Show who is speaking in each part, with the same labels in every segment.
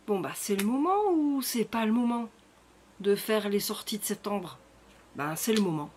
Speaker 1: Bon bah c'est le moment ou c'est pas le moment de faire les sorties de septembre? Ben c'est le moment.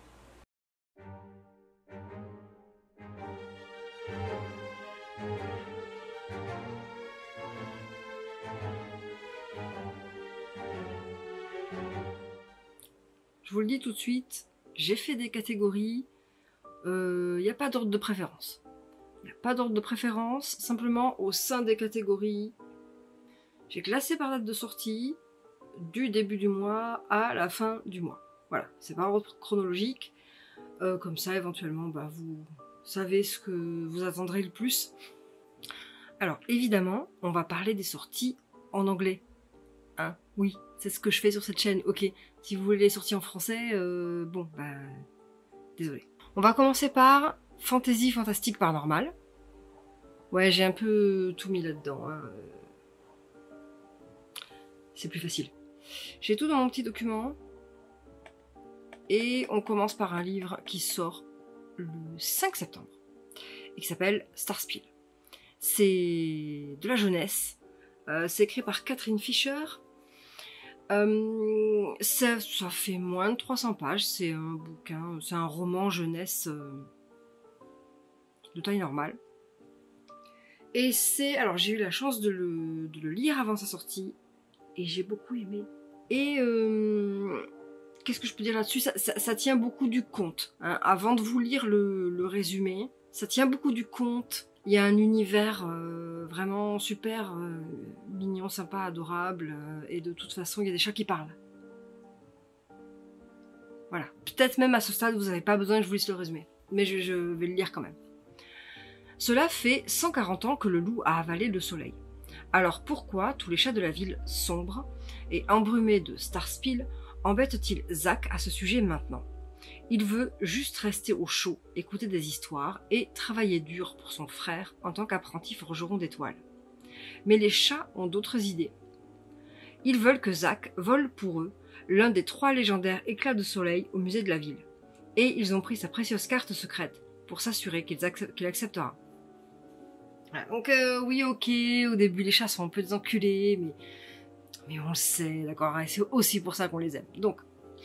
Speaker 1: Je vous le dis tout de suite, j'ai fait des catégories, il n'y a pas d'ordre de préférence. Il n'y a pas d'ordre de préférence, simplement au sein des catégories, j'ai classé par date de sortie, du début du mois à la fin du mois. Voilà, c'est pas ordre chronologique, comme ça éventuellement bah, vous savez ce que vous attendrez le plus. Alors évidemment, on va parler des sorties en anglais. Hein, oui, c'est ce que je fais sur cette chaîne, ok. Si vous voulez les sorties en français, bon, bah, désolé. On va commencer par Fantasy Fantastique Paranormal. Ouais, j'ai un peu tout mis là-dedans, hein. C'est plus facile. J'ai tout dans mon petit document. Et on commence par un livre qui sort le 5 septembre et qui s'appelle Starspiel. C'est de la jeunesse. C'est écrit par Catherine Fisher. Ça fait moins de 300 pages. C'est un bouquin, c'est un roman jeunesse de taille normale. Et c'est... Alors j'ai eu la chance de le lire avant sa sortie. Et j'ai beaucoup aimé. Et... qu'est-ce que je peux dire là-dessus, ça tient beaucoup du conte. Hein. Avant de vous lire le résumé, ça tient beaucoup du conte. Il y a un univers vraiment super mignon, sympa, adorable. Et de toute façon, il y a des chats qui parlent. Voilà. Peut-être même à ce stade, vous n'avez pas besoin que je vous lise le résumé. Mais je vais le lire quand même. Cela fait 140 ans que le loup a avalé le soleil. Alors pourquoi tous les chats de la ville sombres et embrumés de Starspiel embête-t-il Zack à ce sujet maintenant? Il veut juste rester au chaud, écouter des histoires et travailler dur pour son frère en tant qu'apprenti forgeron d'étoiles. Mais les chats ont d'autres idées. Ils veulent que Zack vole pour eux l'un des 3 légendaires éclats de soleil au musée de la ville. Et ils ont pris sa précieuse carte secrète pour s'assurer qu'il acceptera. Donc oui, ok, au début les chats sont un peu des enculés, mais on le sait, d'accord, et c'est aussi pour ça qu'on les aime. Donc,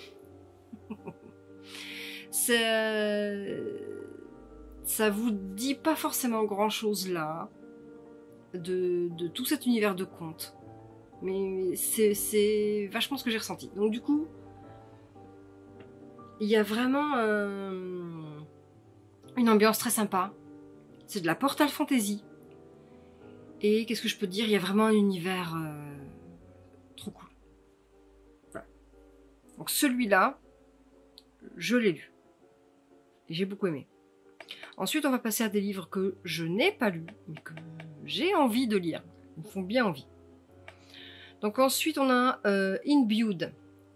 Speaker 1: ça vous dit pas forcément grand-chose là, de tout cet univers de contes. Mais c'est vachement ce que j'ai ressenti. Donc du coup, il y a vraiment une ambiance très sympa. C'est de la Portal Fantasy. Et qu'est-ce que je peux dire, il y a vraiment un univers trop cool. Voilà. Donc celui-là, je l'ai lu. Et j'ai beaucoup aimé. Ensuite, on va passer à des livres que je n'ai pas lus, mais que j'ai envie de lire. Ils me font bien envie. Donc ensuite, on a Imbued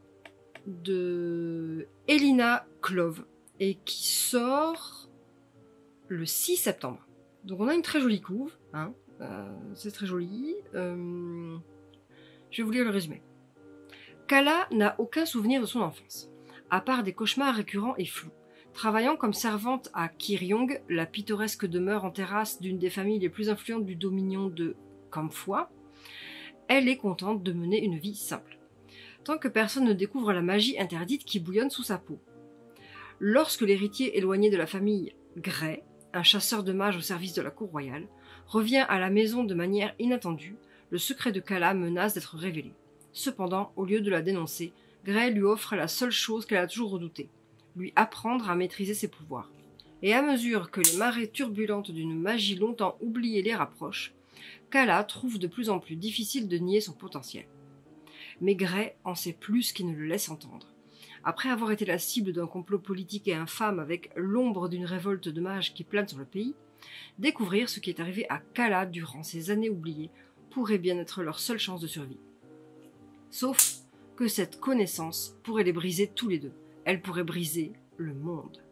Speaker 1: de Elina Clove et qui sort le 6 septembre. Donc on a une très jolie couve, hein. C'est très joli. Je vais vous lire le résumé. Kala n'a aucun souvenir de son enfance, à part des cauchemars récurrents et flous. Travaillant comme servante à Kiryong, la pittoresque demeure en terrasse d'une des familles les plus influentes du dominion de Kamphwa, elle est contente de mener une vie simple, tant que personne ne découvre la magie interdite qui bouillonne sous sa peau. Lorsque l'héritier éloigné de la famille, Gray, un chasseur de mages au service de la cour royale, revient à la maison de manière inattendue, le secret de Kala menace d'être révélé. Cependant, au lieu de la dénoncer, Gray lui offre la seule chose qu'elle a toujours redoutée, lui apprendre à maîtriser ses pouvoirs. Et à mesure que les marées turbulentes d'une magie longtemps oubliée les rapprochent, Kala trouve de plus en plus difficile de nier son potentiel. Mais Gray en sait plus qu'il ne le laisse entendre. Après avoir été la cible d'un complot politique et infâme avec l'ombre d'une révolte de mages qui plane sur le pays, découvrir ce qui est arrivé à Kala durant ces années oubliées pourrait bien être leur seule chance de survie. Sauf que cette connaissance pourrait les briser tous les deux. Elle pourrait briser le monde.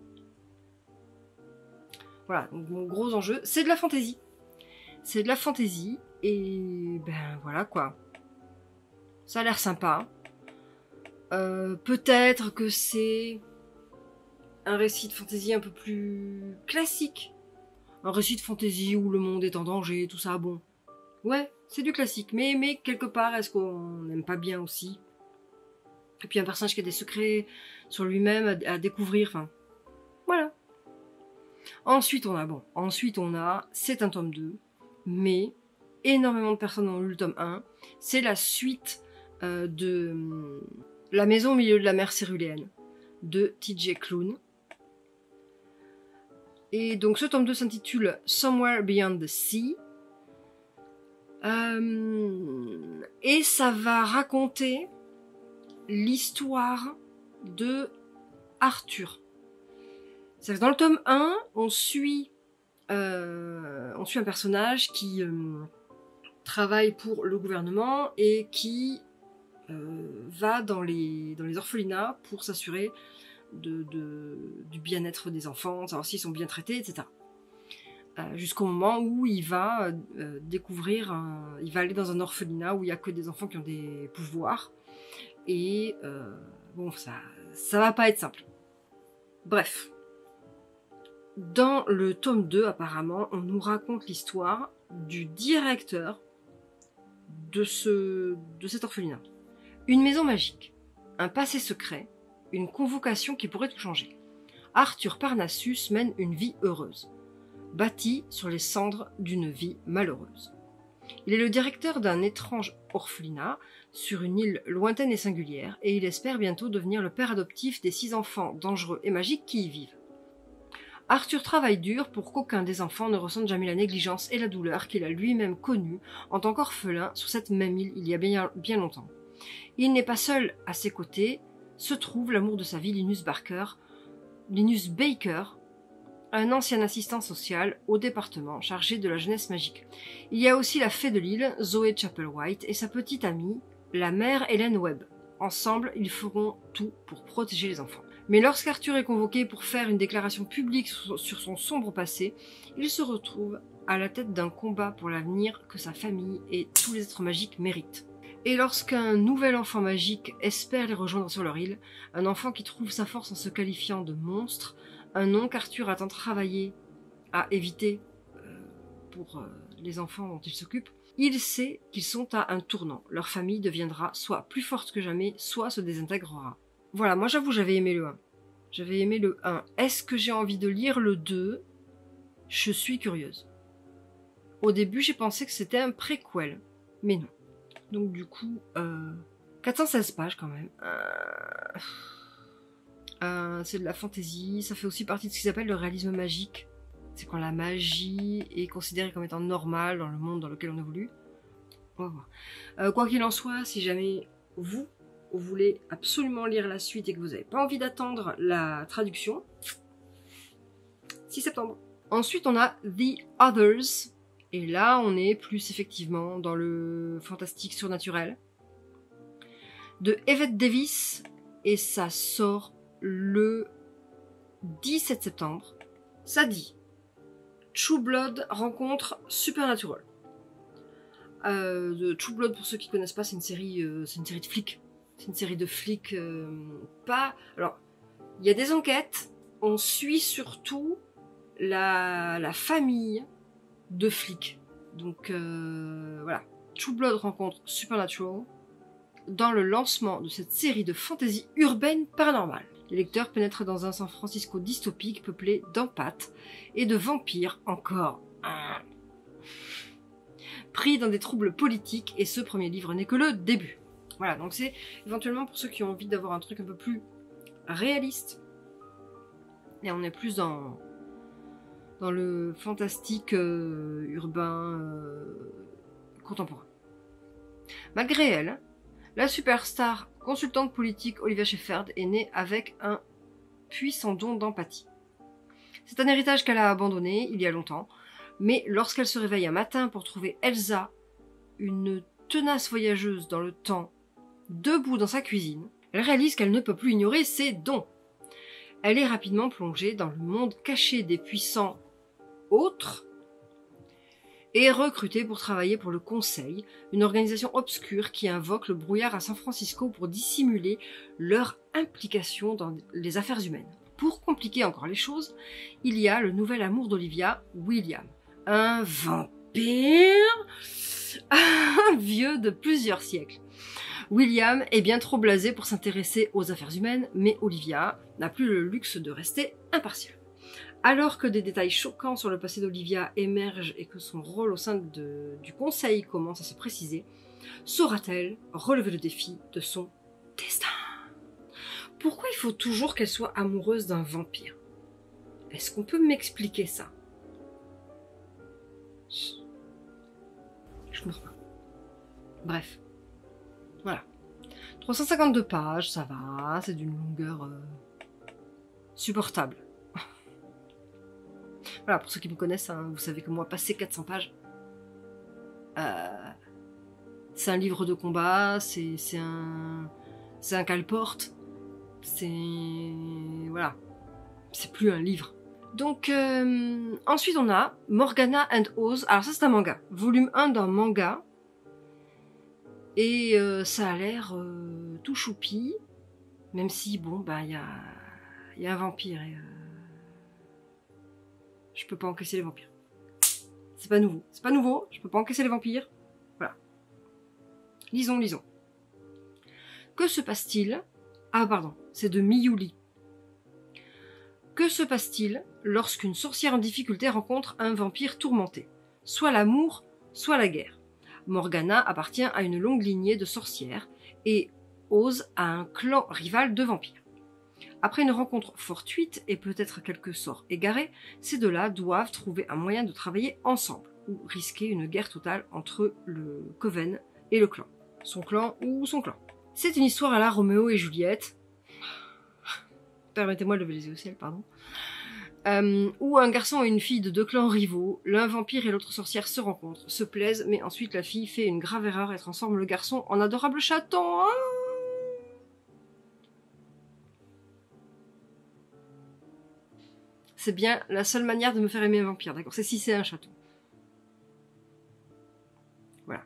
Speaker 1: Voilà, donc mon gros enjeu, c'est de la fantaisie. C'est de la fantaisie et ben voilà quoi. Ça a l'air sympa. Peut-être que c'est un récit de fantaisie un peu plus classique. Un récit de fantaisie où le monde est en danger, tout ça, bon. Ouais, C'est du classique, mais quelque part, est-ce qu'on n'aime pas bien aussi? Et puis un personnage qui a des secrets sur lui-même à découvrir, enfin, voilà. Ensuite on a, c'est un tome 2, mais énormément de personnes ont lu le tome 1, c'est la suite de La maison au milieu de la mer céruléenne, de T.J. Klune. Et donc ce tome 2 s'intitule Somewhere Beyond the Sea. Et ça va raconter l'histoire de Arthur. C'est-à-dire que dans le tome 1, on suit un personnage qui travaille pour le gouvernement et qui va dans les orphelinats pour s'assurer du bien-être des enfants, savoir s'ils sont bien traités, etc. Jusqu'au moment où il va il va aller dans un orphelinat où il n'y a que des enfants qui ont des pouvoirs. Et bon, ça va pas être simple. Bref. Dans le tome 2, apparemment, on nous raconte l'histoire du directeur de cet orphelinat. Une maison magique, un passé secret, une convocation qui pourrait tout changer. Arthur Parnassus mène une vie heureuse, bâtie sur les cendres d'une vie malheureuse. Il est le directeur d'un étrange orphelinat sur une île lointaine et singulière, et il espère bientôt devenir le père adoptif des 6 enfants dangereux et magiques qui y vivent. Arthur travaille dur pour qu'aucun des enfants ne ressente jamais la négligence et la douleur qu'il a lui-même connue en tant qu'orphelin sur cette même île il y a bien longtemps. Il n'est pas seul à ses côtés, se trouve l'amour de sa vie, Linus Baker, un ancien assistant social au département chargé de la jeunesse magique. Il y a aussi la fée de l'île, Zoé Chapelwhite, et sa petite amie, la mère Hélène Webb. Ensemble, ils feront tout pour protéger les enfants. Mais lorsqu'Arthur est convoqué pour faire une déclaration publique sur son sombre passé, il se retrouve à la tête d'un combat pour l'avenir que sa famille et tous les êtres magiques méritent. Et lorsqu'un nouvel enfant magique espère les rejoindre sur leur île, un enfant qui trouve sa force en se qualifiant de monstre, un nom qu'Arthur a tant travaillé à éviter pour les enfants dont il s'occupe, il sait qu'ils sont à un tournant. Leur famille deviendra soit plus forte que jamais, soit se désintégrera. Voilà, moi j'avoue, j'avais aimé le 1. J'avais aimé le 1. Est-ce que j'ai envie de lire le 2 ? Je suis curieuse. Au début, j'ai pensé que c'était un préquel, mais non. Donc du coup, 416 pages quand même. C'est de la fantaisie, ça fait aussi partie de ce qu'ils appellent le réalisme magique. C'est quand la magie est considérée comme étant normale dans le monde dans lequel on évolue. On va voir. Quoi qu'il en soit, si jamais vous voulez absolument lire la suite et que vous n'avez pas envie d'attendre la traduction, 6 septembre. Ensuite, on a The Others. Et là, on est plus effectivement dans le fantastique surnaturel. De Evette Davis. Et ça sort le 17 septembre. Ça dit True Blood rencontre Supernatural. True Blood, pour ceux qui connaissent pas, c'est une série de flics. C'est une série de flics Alors, il y a des enquêtes. On suit surtout la famille de flics. Donc, voilà. True Blood rencontre Supernatural dans le lancement de cette série de fantasy urbaine paranormale. Les lecteurs pénètrent dans un San Francisco dystopique peuplé d'empathes et de vampires encore. Pris dans des troubles politiques, et ce premier livre n'est que le début. Voilà, donc c'est éventuellement pour ceux qui ont envie d'avoir un truc un peu plus réaliste. Et on est plus dans le fantastique urbain contemporain. Malgré elle, la superstar consultante politique Olivia Shepherd est née avec un puissant don d'empathie. C'est un héritage qu'elle a abandonné il y a longtemps, mais lorsqu'elle se réveille un matin pour trouver Elsa, une tenace voyageuse dans le temps, debout dans sa cuisine, elle réalise qu'elle ne peut plus ignorer ses dons. Elle est rapidement plongée dans le monde caché des puissants autres et recrutée pour travailler pour le Conseil, une organisation obscure qui invoque le brouillard à San Francisco pour dissimuler leur implication dans les affaires humaines. Pour compliquer encore les choses, il y a le nouvel amour d'Olivia, William, un vampire vieux de plusieurs siècles. William est bien trop blasé pour s'intéresser aux affaires humaines, mais Olivia n'a plus le luxe de rester impartiale. Alors que des détails choquants sur le passé d'Olivia émergent et que son rôle au sein du conseil commence à se préciser, saura-t-elle relever le défi de son destin? Pourquoi il faut toujours qu'elle soit amoureuse d'un vampire? Est-ce qu'on peut m'expliquer ça? Je comprends pas. Bref. Voilà. 352 pages, ça va, c'est d'une longueur supportable. Voilà, pour ceux qui me connaissent, hein, vous savez que moi, passer 400 pages, c'est un livre de combat, c'est un cale-porte, voilà, c'est plus un livre. Donc, ensuite on a Morgana and Oz, alors ça c'est un manga, volume 1 d'un manga, et ça a l'air tout choupi, même si, bon, bah, il y a un vampire, et je peux pas encaisser les vampires. C'est pas nouveau, je peux pas encaisser les vampires. Voilà. Lisons. Que se passe-t-il? Ah pardon, c'est de Miyuli. Que se passe-t-il lorsqu'une sorcière en difficulté rencontre un vampire tourmenté? Soit l'amour, soit la guerre. Morgana appartient à une longue lignée de sorcières et Oz à un clan rival de vampires. Après une rencontre fortuite et peut-être quelques sorts égarés, ces deux-là doivent trouver un moyen de travailler ensemble ou risquer une guerre totale entre le Coven et le clan. Son clan ou son clan. C'est une histoire à la Roméo et Juliette. Permettez-moi de lever les yeux au ciel, pardon. Où un garçon et une fille de deux clans rivaux, l'un vampire et l'autre sorcière se rencontrent, se plaisent, mais ensuite la fille fait une grave erreur et transforme le garçon en adorable chaton. Ah, c'est bien la seule manière de me faire aimer un vampire, d'accord? C'est si c'est un chaton. Voilà.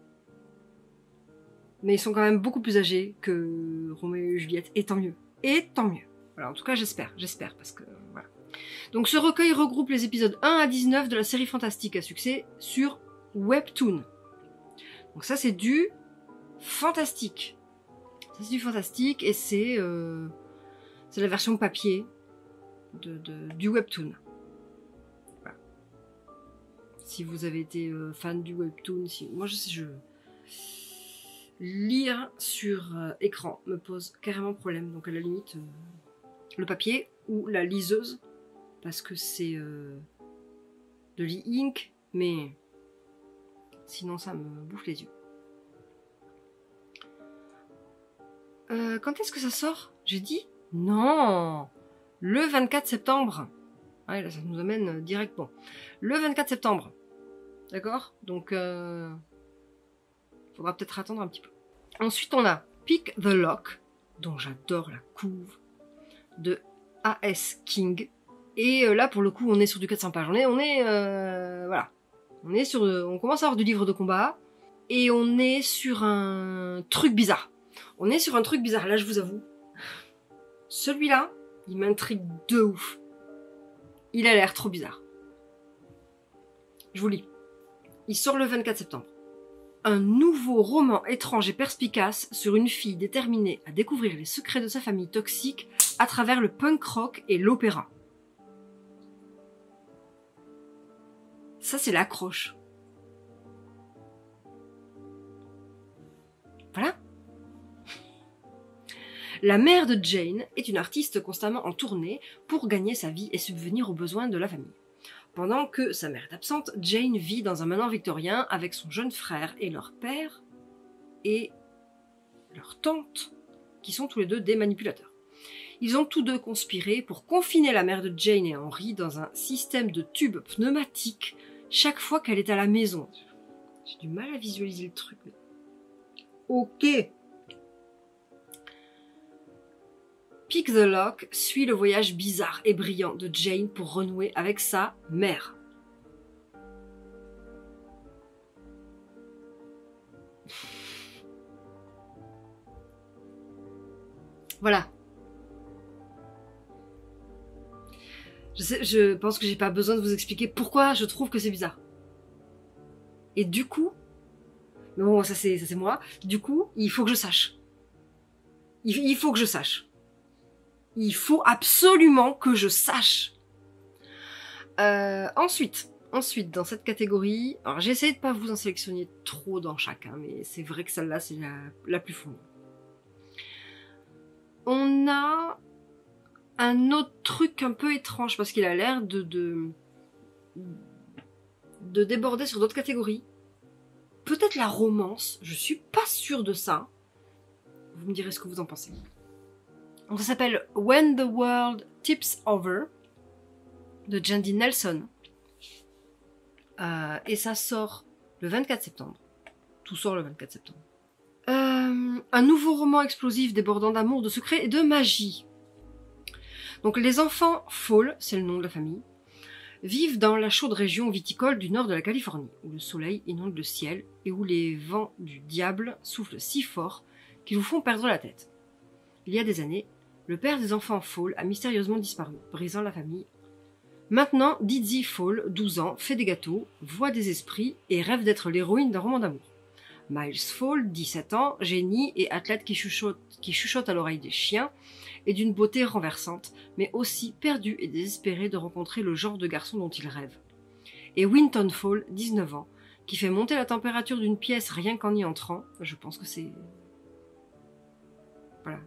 Speaker 1: Mais ils sont quand même beaucoup plus âgés que Roméo et Juliette, et tant mieux. Et tant mieux. Voilà, en tout cas j'espère, parce que voilà. Donc ce recueil regroupe les épisodes 1 à 19 de la série fantastique à succès sur Webtoon. Donc ça c'est du fantastique. Ça c'est du fantastique et c'est la version papier du Webtoon. Voilà. Si vous avez été fan du Webtoon, moi je lire sur écran me pose carrément problème, donc à la limite le papier ou la liseuse, parce que c'est de l'e-ink, mais sinon ça me bouffe les yeux. Quand est-ce que ça sort? J'ai dit non, le 24 septembre. Ouais, là ça nous amène directement. Le 24 septembre. D'accord? Donc faudra peut-être attendre un petit peu. Ensuite on a Pick the Lock, dont j'adore la couve, de A.S. King. Et là pour le coup on est sur du 400 pages. Voilà. On commence à avoir du livre de combat. Et on est sur un truc bizarre. Là je vous avoue. Celui-là, il m'intrigue de ouf. Il a l'air trop bizarre. Je vous lis. Il sort le 24 septembre. Un nouveau roman étrange et perspicace sur une fille déterminée à découvrir les secrets de sa famille toxique à travers le punk rock et l'opéra. Ça, c'est l'accroche. Voilà. La mère de Jane est une artiste constamment en tournée pour gagner sa vie et subvenir aux besoins de la famille. Pendant que sa mère est absente, Jane vit dans un manoir victorien avec son jeune frère et leur père et leur tante, qui sont tous les deux des manipulateurs. Ils ont tous deux conspiré pour confiner la mère de Jane et Henry dans un système de tubes pneumatiques chaque fois qu'elle est à la maison. J'ai du mal à visualiser le truc. Mais... Ok. Pick the Lock suit le voyage bizarre et brillant de Jane pour renouer avec sa mère. Voilà. Je pense que j'ai pas besoin de vous expliquer pourquoi je trouve que c'est bizarre. Et du coup, Mais bon, ça c'est moi. Du coup, il faut que je sache. Il faut que je sache. Il faut absolument que je sache. Ensuite, dans cette catégorie, alors j'ai essayé de pas vous en sélectionner trop dans chacun, mais c'est vrai que celle-là, c'est la plus fournie. On a un autre truc un peu étrange, parce qu'il a l'air de déborder sur d'autres catégories. Peut-être la romance, je suis pas sûre de ça. Vous me direz ce que vous en pensez. Donc ça s'appelle When the World Tips Over de Jandy Nelson. Et ça sort le 24 septembre. Tout sort le 24 septembre. Un nouveau roman explosif débordant d'amour, de secrets et de magie. Donc les enfants Fall, c'est le nom de la famille, vivent dans la chaude région viticole du nord de la Californie, où le soleil inonde le ciel et où les vents du diable soufflent si fort qu'ils vous font perdre la tête. Il y a des années, le père des enfants Fall a mystérieusement disparu, brisant la famille. Maintenant, Dizzy Fall, 12 ans, fait des gâteaux, voit des esprits et rêve d'être l'héroïne d'un roman d'amour. Miles Fall, 17 ans, génie et athlète qui chuchote à l'oreille des chiens, est d'une beauté renversante, mais aussi perdu et désespéré de rencontrer le genre de garçon dont il rêve. Et Winton Fall, 19 ans, qui fait monter la température d'une pièce rien qu'en y entrant, je pense que c'est... Voilà.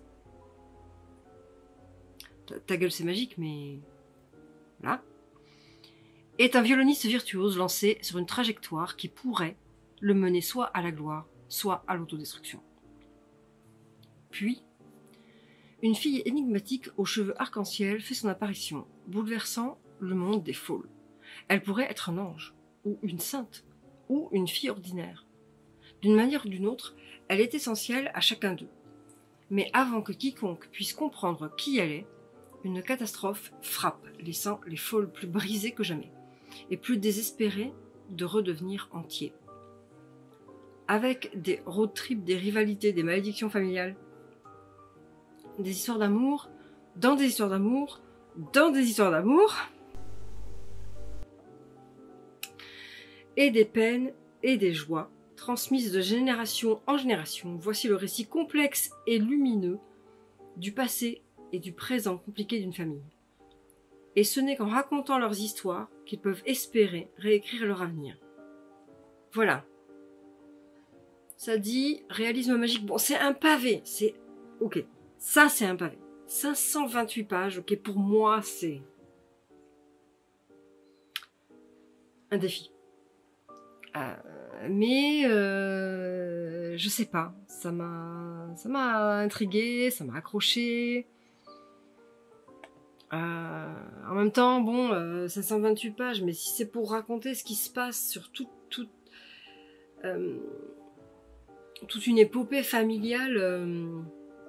Speaker 1: Ta gueule c'est magique, mais... Voilà. Est un violoniste virtuose lancé sur une trajectoire qui pourrait le mener soit à la gloire, soit à l'autodestruction. Puis, une fille énigmatique aux cheveux arc-en-ciel fait son apparition, bouleversant le monde des Falls. Elle pourrait être un ange, ou une sainte, ou une fille ordinaire. D'une manière ou d'une autre, elle est essentielle à chacun d'eux. Mais avant que quiconque puisse comprendre qui elle est, une catastrophe frappe, laissant les Falls plus brisés que jamais, et plus désespérés de redevenir entiers. Avec des road trips, des rivalités, des malédictions familiales, des histoires d'amour, dans des histoires d'amour, dans des histoires d'amour, et des peines et des joies, transmises de génération en génération. Voici le récit complexe et lumineux du passé et du présent compliqué d'une famille. Et ce n'est qu'en racontant leurs histoires qu'ils peuvent espérer réécrire leur avenir. Voilà. Ça dit réalisme magique. Bon, c'est un pavé. C'est... Ok. Ça, c'est un pavé. 528 pages. Ok, pour moi, c'est... un défi. Mais... je sais pas. Ça m'a intriguée, ça m'a accroché. En même temps, bon, 528 pages, mais si c'est pour raconter ce qui se passe sur toute une épopée familiale,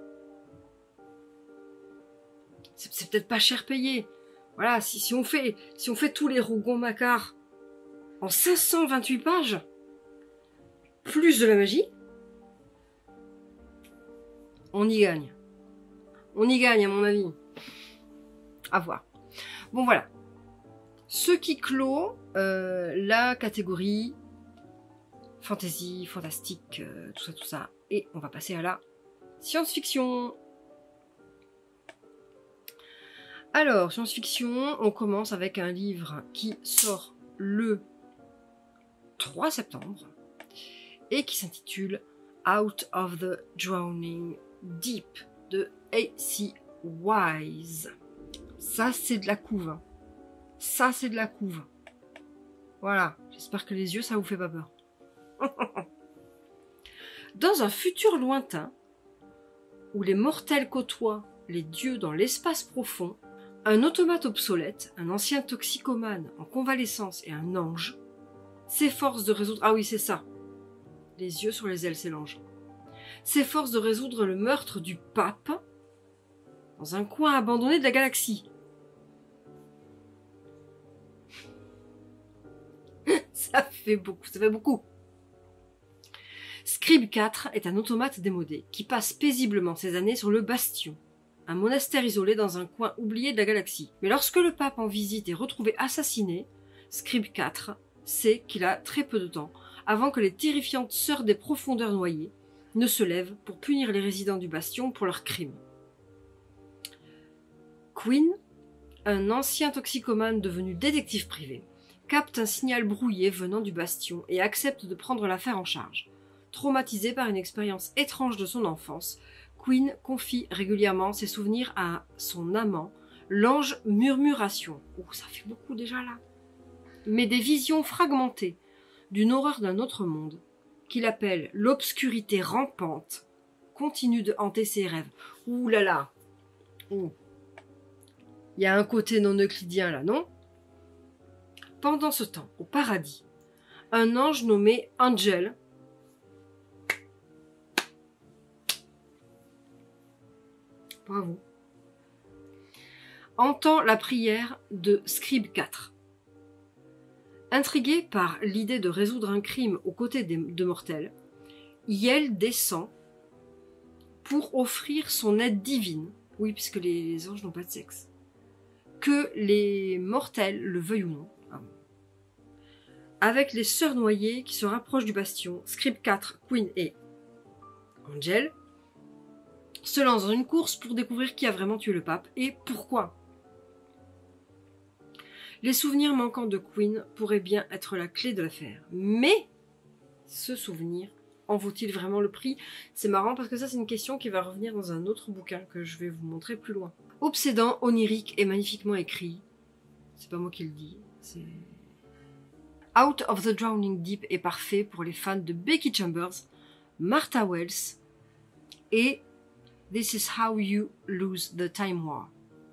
Speaker 1: c'est peut-être pas cher payé. Voilà, si on fait tous les Rougon-Macquart en 528 pages, plus de la magie, on y gagne. On y gagne, à mon avis. À voir. Bon, voilà. Ce qui clôt la catégorie fantasy, fantastique, tout ça. Et on va passer à la science-fiction. Alors, science-fiction, on commence avec un livre qui sort le 3 septembre et qui s'intitule Out of the Drowning Deep de A.C. Wise. Ça, c'est de la couve. Ça, c'est de la couve. Voilà. J'espère que les yeux, ça vous fait pas peur. Dans un futur lointain, où les mortels côtoient les dieux dans l'espace profond, un automate obsolète, un ancien toxicomane en convalescence et un ange s'efforcent de résoudre... Ah oui, c'est ça. Les yeux sur les ailes, c'est l'ange. S'efforcent de résoudre le meurtre du pape dans un coin abandonné de la galaxie. Ça fait beaucoup. Scribe 4 est un automate démodé qui passe paisiblement ses années sur le Bastion, un monastère isolé dans un coin oublié de la galaxie. Mais lorsque le pape en visite est retrouvé assassiné, Scribe 4 sait qu'il a très peu de temps avant que les terrifiantes sœurs des profondeurs noyées ne se lèvent pour punir les résidents du bastion pour leurs crimes. Quinn, un ancien toxicomane devenu détective privé, capte un signal brouillé venant du bastion et accepte de prendre l'affaire en charge. Traumatisé par une expérience étrange de son enfance, Quinn confie régulièrement ses souvenirs à son amant, l'ange Murmuration. Ouh, ça fait beaucoup déjà là. Mais des visions fragmentées d'une horreur d'un autre monde, qu'il appelle l'obscurité rampante, continuent de hanter ses rêves. Ouh là là. Ouh. Il y a un côté non euclidien là, non? Pendant ce temps, au paradis, un ange nommé Angel bravo, entend la prière de Scribe IV. Intrigué par l'idée de résoudre un crime aux côtés de mortels, Yael descend pour offrir son aide divine, oui, puisque les anges n'ont pas de sexe, que les mortels le veuillent ou non. Avec les sœurs noyées qui se rapprochent du bastion, Scribe IV, Quinn et Angel se lancent dans une course pour découvrir qui a vraiment tué le pape et pourquoi. Les souvenirs manquants de Quinn pourraient bien être la clé de l'affaire, mais ce souvenir en vaut-il vraiment le prix? C'est marrant parce que ça c'est une question qui va revenir dans un autre bouquin que je vais vous montrer plus loin. Obsédant, onirique et magnifiquement écrit, c'est pas moi qui le dis, c'est... Out of the Drowning Deep est parfait pour les fans de Becky Chambers, Martha Wells et This is how you lose the time war.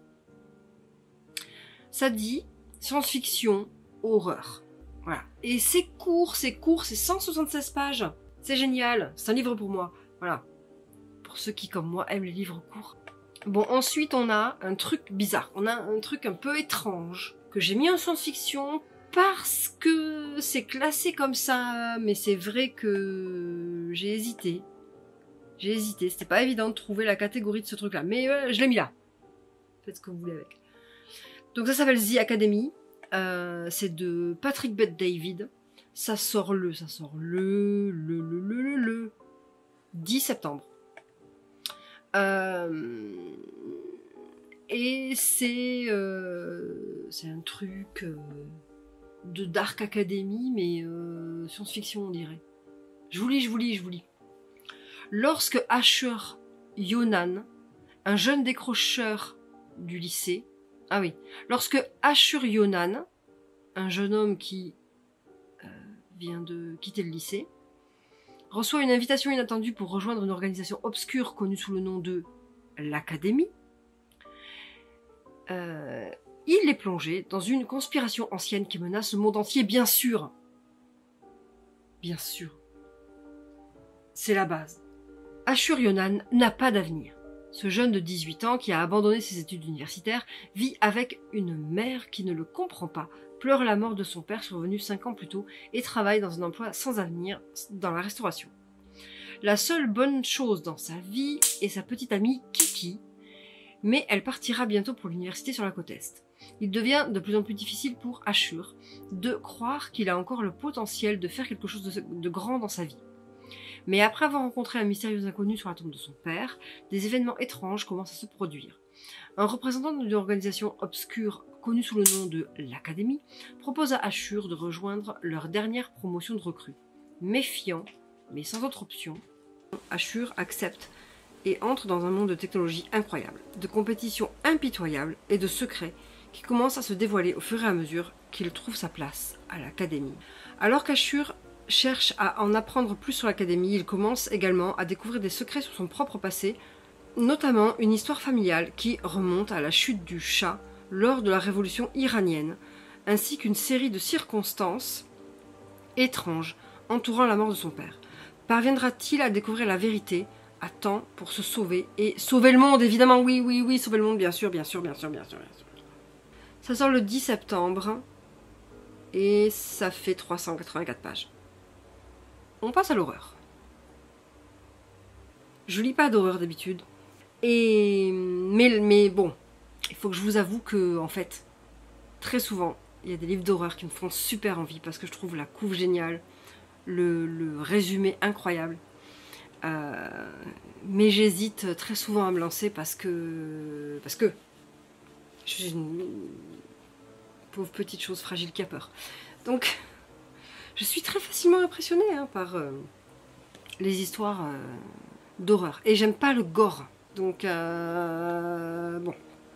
Speaker 1: Ça dit science-fiction, horreur. Voilà. Et c'est court, c'est 176 pages. C'est génial, c'est un livre pour moi. Voilà. Pour ceux qui, comme moi, aiment les livres courts. Bon, ensuite, on a un truc bizarre. On a un truc un peu étrange que j'ai mis en science-fiction parce que c'est classé comme ça. Mais c'est vrai que j'ai hésité. C'était pas évident de trouver la catégorie de ce truc-là. Mais je l'ai mis là. Faites ce que vous voulez avec. Donc ça s'appelle The Academy. C'est de Patrick Bet-David. Ça sort le 10 septembre. Et c'est un truc de Dark Academy, mais science-fiction on dirait. Je vous lis. Lorsque Asher Yonan, un jeune décrocheur du lycée, lorsque Asher Yonan, un jeune homme qui vient de quitter le lycée, reçoit une invitation inattendue pour rejoindre une organisation obscure connue sous le nom de l'Académie, il est plongé dans une conspiration ancienne qui menace le monde entier, bien sûr. Bien sûr. C'est la base. Asher Yonan n'a pas d'avenir. Ce jeune de 18 ans qui a abandonné ses études universitaires vit avec une mère qui ne le comprend pas, pleure la mort de son père survenu 5 ans plus tôt et travaille dans un emploi sans avenir dans la restauration. La seule bonne chose dans sa vie est sa petite amie Kiki, mais elle partira bientôt pour l'université sur la côte Est. Il devient de plus en plus difficile pour Asher de croire qu'il a encore le potentiel de faire quelque chose de grand dans sa vie. Mais après avoir rencontré un mystérieux inconnu sur la tombe de son père, des événements étranges commencent à se produire. Un représentant d'une organisation obscure connue sous le nom de l'Académie propose à Asher de rejoindre leur dernière promotion de recrues. Méfiant, mais sans autre option, Asher accepte et entre dans un monde de technologie incroyable, de compétition impitoyable et de secrets qui commencent à se dévoiler au fur et à mesure qu'il trouve sa place à l'Académie. Alors qu'Asher cherche à en apprendre plus sur l'Académie, il commence également à découvrir des secrets sur son propre passé, notamment une histoire familiale qui remonte à la chute du Shah lors de la révolution iranienne, ainsi qu'une série de circonstances étranges entourant la mort de son père. Parviendra-t-il à découvrir la vérité à temps pour se sauver et sauver le monde, évidemment, oui, sauver le monde, bien sûr. Ça sort le 10 septembre et ça fait 384 pages. On passe à l'horreur. Je lis pas d'horreur d'habitude. Mais bon, il faut que je vous avoue que, en fait, très souvent, il y a des livres d'horreur qui me font super envie parce que je trouve la couve géniale, le résumé incroyable. Mais j'hésite très souvent à me lancer parce que je suis une pauvre petite chose fragile qui a peur. Donc je suis très facilement impressionnée hein, par les histoires d'horreur. Et j'aime pas le gore. Donc bon.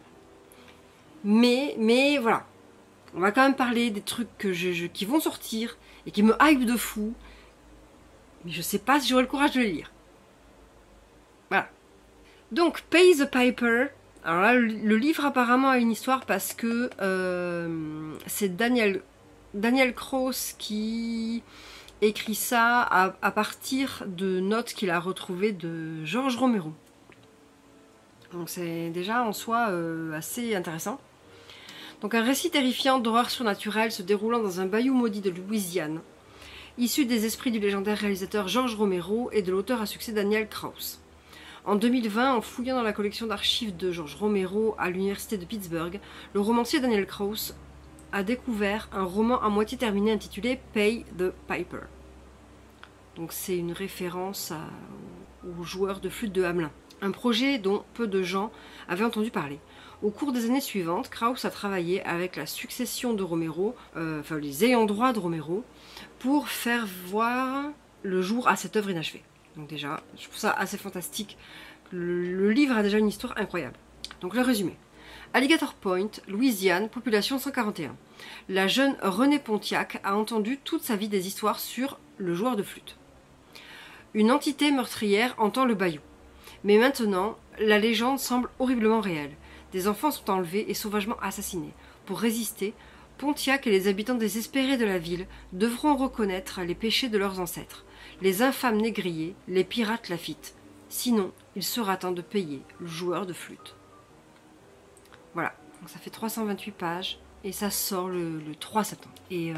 Speaker 1: Mais voilà. On va quand même parler des trucs qui vont sortir et qui me hype de fou. Mais je sais pas si j'aurai le courage de les lire. Voilà. Donc, Pay the Piper. Alors là, le livre apparemment a une histoire parce que c'est Daniel Kraus qui écrit ça à partir de notes qu'il a retrouvées de George Romero. Donc c'est déjà en soi assez intéressant. Donc un récit terrifiant d'horreur surnaturelle se déroulant dans un bayou maudit de Louisiane, issu des esprits du légendaire réalisateur George Romero et de l'auteur à succès Daniel Kraus. En 2020, en fouillant dans la collection d'archives de George Romero à l'université de Pittsburgh, le romancier Daniel Kraus a découvert un roman à moitié terminé intitulé Pay the Piper. Donc c'est une référence au joueur de flûte de Hamelin, un projet dont peu de gens avaient entendu parler. Au cours des années suivantes, Kraus a travaillé avec la succession de Romero, enfin les ayants droit de Romero, pour faire voir le jour à cette œuvre inachevée. Donc déjà, je trouve ça assez fantastique. Le livre a déjà une histoire incroyable. Donc le résumé. Alligator Point, Louisiane, population 141. La jeune Renée Pontiac a entendu toute sa vie des histoires sur le joueur de flûte. Une entité meurtrière entend le bayou. Mais maintenant, la légende semble horriblement réelle. Des enfants sont enlevés et sauvagement assassinés. Pour résister, Pontiac et les habitants désespérés de la ville devront reconnaître les péchés de leurs ancêtres. Les infâmes négriers, les pirates Lafitte. Sinon, il sera temps de payer le joueur de flûte. Voilà, donc ça fait 328 pages et ça sort le 3 septembre. Et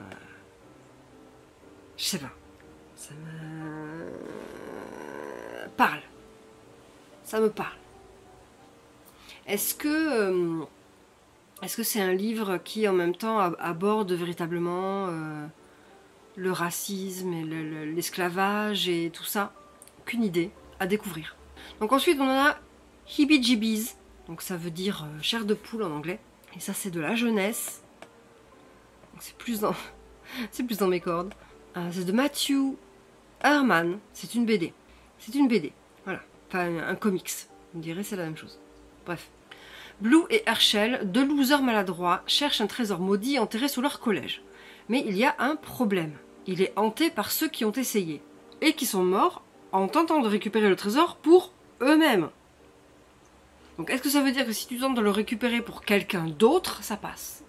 Speaker 1: je sais pas, ça me parle. Ça me parle. Est-ce que c'est un livre qui en même temps aborde véritablement le racisme et l'esclavage et tout ça? Aucune idée, à découvrir. Donc ensuite on a Heebie-Jeebies, donc ça veut dire chair de poule en anglais. Et ça c'est de la jeunesse. C'est plus dans mes cordes. C'est de Matthew Herman, c'est une BD. C'est une BD, voilà. Enfin un comics, on dirait c'est la même chose. Bref. Blue et Herschel, deux losers maladroits, cherchent un trésor maudit enterré sous leur collège. Mais il y a un problème. Il est hanté par ceux qui ont essayé. Et qui sont morts en tentant de récupérer le trésor pour eux-mêmes. Donc est-ce que ça veut dire que si tu tentes de le récupérer pour quelqu'un d'autre, ça passe?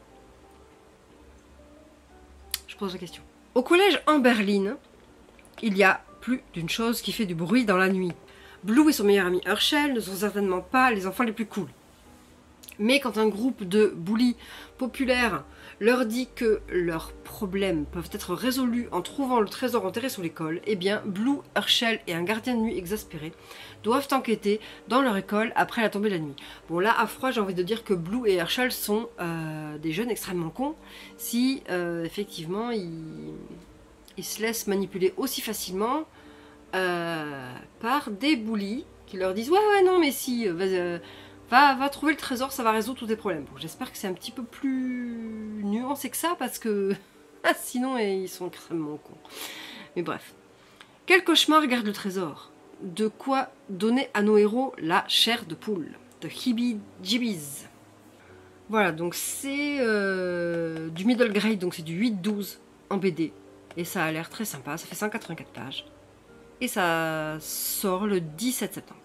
Speaker 1: Je pose la question. Au collège en Berlin, il y a plus d'une chose qui fait du bruit dans la nuit. Blue et son meilleur ami Herschel ne sont certainement pas les enfants les plus cool. Mais quand un groupe de bullies populaires leur dit que leurs problèmes peuvent être résolus en trouvant le trésor enterré sous l'école, eh bien Blue, Herschel et un gardien de nuit exaspéré doivent enquêter dans leur école après la tombée de la nuit. Bon là, à froid, j'ai envie de dire que Blue et Herschel sont des jeunes extrêmement cons si effectivement ils se laissent manipuler aussi facilement par des bullies qui leur disent ouais non mais si va trouver le trésor, ça va résoudre tous tes problèmes. Bon, j'espère que c'est un petit peu plus nuancé que ça parce que sinon ils sont extrêmement cons. Mais bref. Quel cauchemar garde le trésor? De quoi donner à nos héros la chair de poule? De Heebie-Jeebies. Voilà, donc c'est du middle grade, donc c'est du 8-12 en BD. Et ça a l'air très sympa, ça fait 184 pages. Et ça sort le 17 septembre.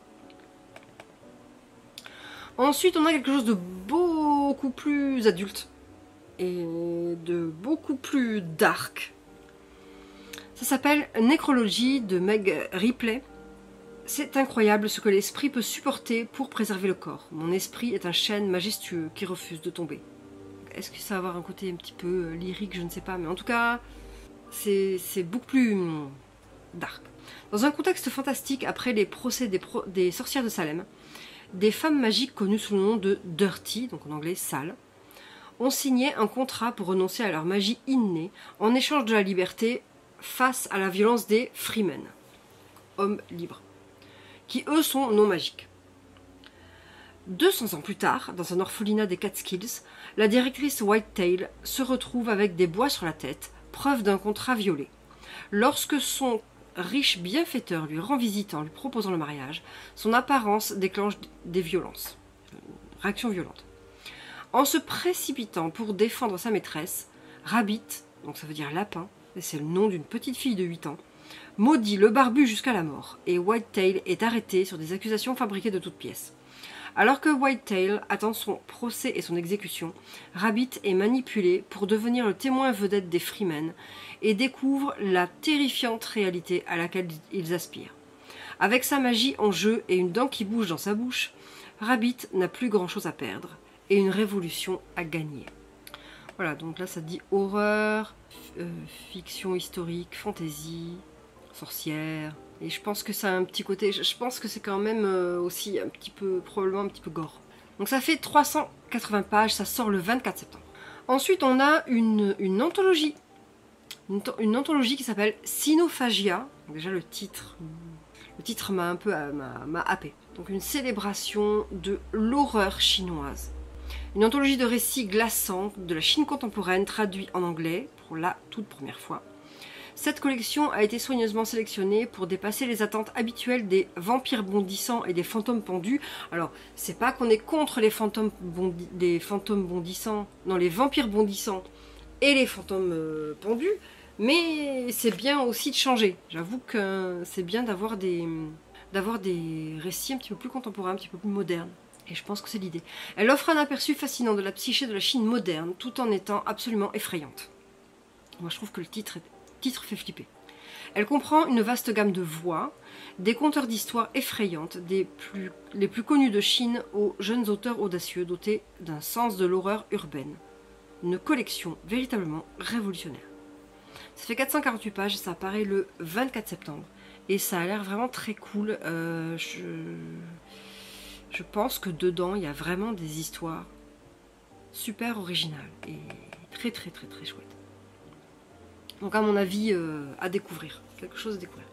Speaker 1: Ensuite, on a quelque chose de beaucoup plus adulte et de beaucoup plus dark. Ça s'appelle Nécrologie de Meg Ripley. C'est incroyable ce que l'esprit peut supporter pour préserver le corps. Mon esprit est un chêne majestueux qui refuse de tomber. Est-ce que ça va avoir un côté un petit peu lyrique? Je ne sais pas, mais en tout cas, c'est beaucoup plus dark. Dans un contexte fantastique, après les procès des sorcières de Salem, des femmes magiques connues sous le nom de Dirty, donc en anglais sale, ont signé un contrat pour renoncer à leur magie innée en échange de la liberté face à la violence des freemen, hommes libres, qui eux sont non magiques. 200 ans plus tard, dans un orphelinat des Catskills, la directrice Whitetail se retrouve avec des bois sur la tête, preuve d'un contrat violé. Lorsque son riche bienfaiteur lui rend visite en lui proposant le mariage, son apparence déclenche des violences, réactions violentes. En se précipitant pour défendre sa maîtresse, Rabbit, donc ça veut dire lapin, et c'est le nom d'une petite fille de 8 ans, maudit le barbu jusqu'à la mort, et Whitetail est arrêté sur des accusations fabriquées de toutes pièces. Alors que Whitetail attend son procès et son exécution, Rabbit est manipulé pour devenir le témoin vedette des Freemen et découvre la terrifiante réalité à laquelle ils aspirent. Avec sa magie en jeu et une dent qui bouge dans sa bouche, Rabbit n'a plus grand-chose à perdre et une révolution à gagner. Voilà, donc là ça dit horreur, fiction historique, fantasy, sorcière... Et je pense que ça a un petit côté, je pense que c'est quand même aussi un petit peu, probablement un petit peu gore. Donc ça fait 380 pages, ça sort le 24 septembre. Ensuite on a une anthologie. Une anthologie qui s'appelle Cynophagia. Donc déjà le titre m'a un peu m'a happé. Donc une célébration de l'horreur chinoise. Une anthologie de récits glaçants de la Chine contemporaine traduit en anglais pour la toute première fois. Cette collection a été soigneusement sélectionnée pour dépasser les attentes habituelles des vampires bondissants et des fantômes pendus. Alors, c'est pas qu'on est contre les fantômes bondissants, non, les vampires bondissants et les fantômes pendus, mais c'est bien aussi de changer. J'avoue que c'est bien d'avoir des récits un petit peu plus contemporains, un petit peu plus modernes. Et je pense que c'est l'idée. Elle offre un aperçu fascinant de la psyché de la Chine moderne, tout en étant absolument effrayante. Moi, je trouve que le titre fait flipper. Elle comprend une vaste gamme de voix, des conteurs d'histoires effrayantes, les plus connus de Chine aux jeunes auteurs audacieux dotés d'un sens de l'horreur urbaine. Une collection véritablement révolutionnaire. Ça fait 448 pages, ça apparaît le 24 septembre et ça a l'air vraiment très cool. Je pense que dedans il y a vraiment des histoires super originales et très très très très chouettes. Donc à mon avis, à découvrir. Quelque chose à découvrir.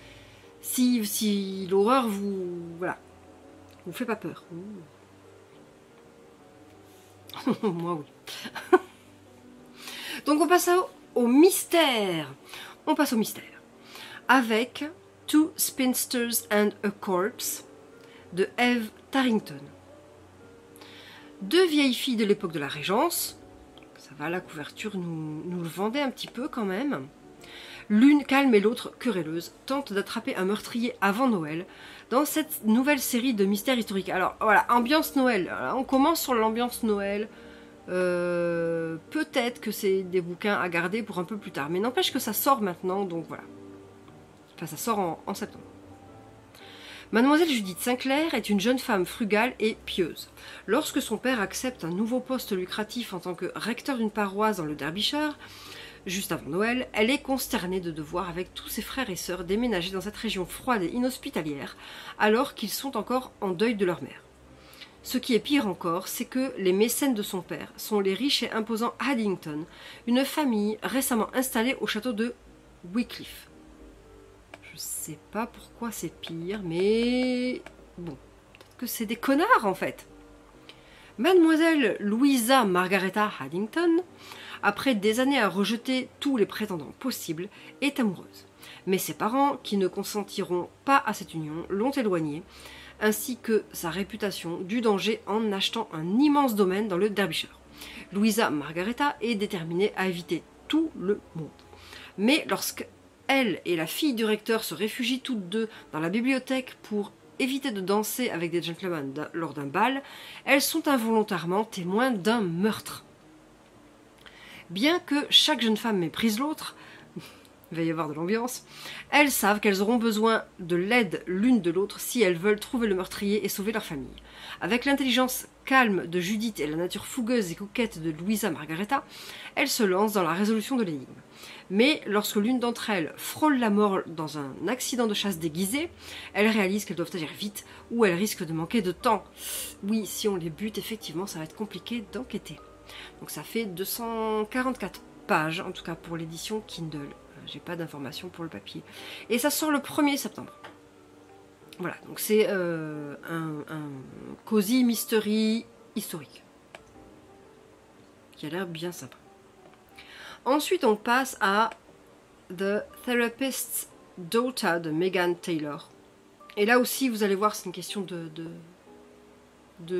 Speaker 1: Si l'horreur vous fait pas peur. Moi oui. Donc on passe au mystère. On passe au mystère. Avec Two Spinsters and a Corpse de Eve Tarrington. Deux vieilles filles de l'époque de la Régence. Ça va, la couverture nous le vendait un petit peu quand même. L'une calme et l'autre querelleuse tentent d'attraper un meurtrier avant Noël dans cette nouvelle série de mystères historiques. Alors voilà, ambiance Noël. Alors, on commence sur l'ambiance Noël. Peut-être que c'est des bouquins à garder pour un peu plus tard. Mais n'empêche que ça sort maintenant, donc voilà. Enfin, ça sort en septembre. Mademoiselle Judith Sinclair est une jeune femme frugale et pieuse. Lorsque son père accepte un nouveau poste lucratif en tant que recteur d'une paroisse dans le Derbyshire, juste avant Noël, elle est consternée de devoir, avec tous ses frères et sœurs, déménager dans cette région froide et inhospitalière, alors qu'ils sont encore en deuil de leur mère. Ce qui est pire encore, c'est que les mécènes de son père sont les riches et imposants Haddington, une famille récemment installée au château de Wycliffe. Je sais pas pourquoi c'est pire, mais bon, peut-être que c'est des connards en fait. Mademoiselle Louisa Margaretha Haddington, après des années à rejeter tous les prétendants possibles, est amoureuse. Mais ses parents, qui ne consentiront pas à cette union, l'ont éloignée, ainsi que sa réputation du danger en achetant un immense domaine dans le Derbyshire. Louisa Margaretha est déterminée à éviter tout le monde. Mais lorsque elle et la fille du recteur se réfugient toutes deux dans la bibliothèque pour éviter de danser avec des gentlemen lors d'un bal, elles sont involontairement témoins d'un meurtre. Bien que chaque jeune femme méprise l'autre, il va y avoir de l'ambiance, elles savent qu'elles auront besoin de l'aide l'une de l'autre si elles veulent trouver le meurtrier et sauver leur famille. Avec l'intelligence calme de Judith et la nature fougueuse et coquette de Louisa Margaretha, elles se lancent dans la résolution de l'énigme. Mais lorsque l'une d'entre elles frôle la mort dans un accident de chasse déguisé, elles réalisent qu'elles doivent agir vite ou elles risquent de manquer de temps. Oui, si on les bute, effectivement, ça va être compliqué d'enquêter. Donc ça fait 244 pages, en tout cas pour l'édition Kindle. j'ai pas d'informations pour le papier. Et ça sort le 1er septembre. Voilà, donc c'est un cozy mystery historique. Qui a l'air bien sympa. Ensuite, on passe à The Therapist's Daughter de Megan Taylor. Et là aussi, vous allez voir, c'est une question de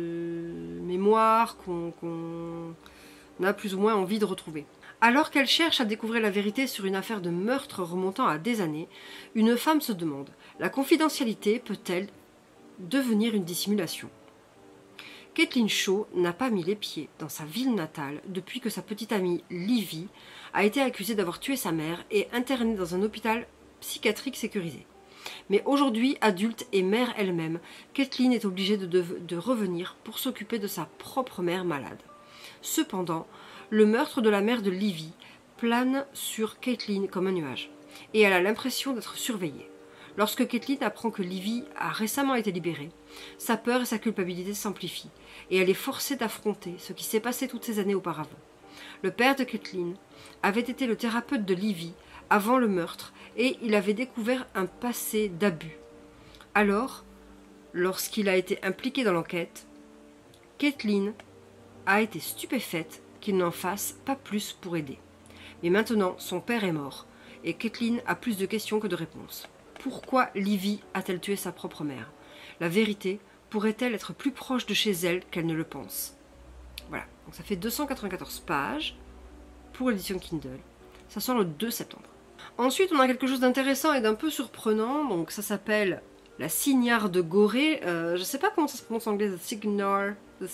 Speaker 1: mémoire qu'on a plus ou moins envie de retrouver. Alors qu'elle cherche à découvrir la vérité sur une affaire de meurtre remontant à des années, une femme se demande, la confidentialité peut-elle devenir une dissimulation ? Caitlin Shaw n'a pas mis les pieds dans sa ville natale depuis que sa petite amie Livy a été accusée d'avoir tué sa mère et internée dans un hôpital psychiatrique sécurisé. Mais aujourd'hui, adulte et mère elle-même, Caitlin est obligée de revenir pour s'occuper de sa propre mère malade. Cependant, le meurtre de la mère de Livy plane sur Caitlin comme un nuage, et elle a l'impression d'être surveillée. Lorsque Caitlin apprend que Livy a récemment été libérée, sa peur et sa culpabilité s'amplifient, et elle est forcée d'affronter ce qui s'est passé toutes ces années auparavant. Le père de Caitlin avait été le thérapeute de Livy avant le meurtre, et il avait découvert un passé d'abus. Alors, lorsqu'il a été impliqué dans l'enquête, Caitlin a été stupéfaite qu'il n'en fasse pas plus pour aider. Mais maintenant, son père est mort, et Caitlin a plus de questions que de réponses. Pourquoi Livy a-t-elle tué sa propre mère? La vérité pourrait-elle être plus proche de chez elle qu'elle ne le pense? Voilà, donc ça fait 294 pages pour l'édition Kindle. Ça sort le 2 septembre. Ensuite, on a quelque chose d'intéressant et d'un peu surprenant. Donc ça s'appelle La Signare de Gorée. Je ne sais pas comment ça se prononce en anglais. The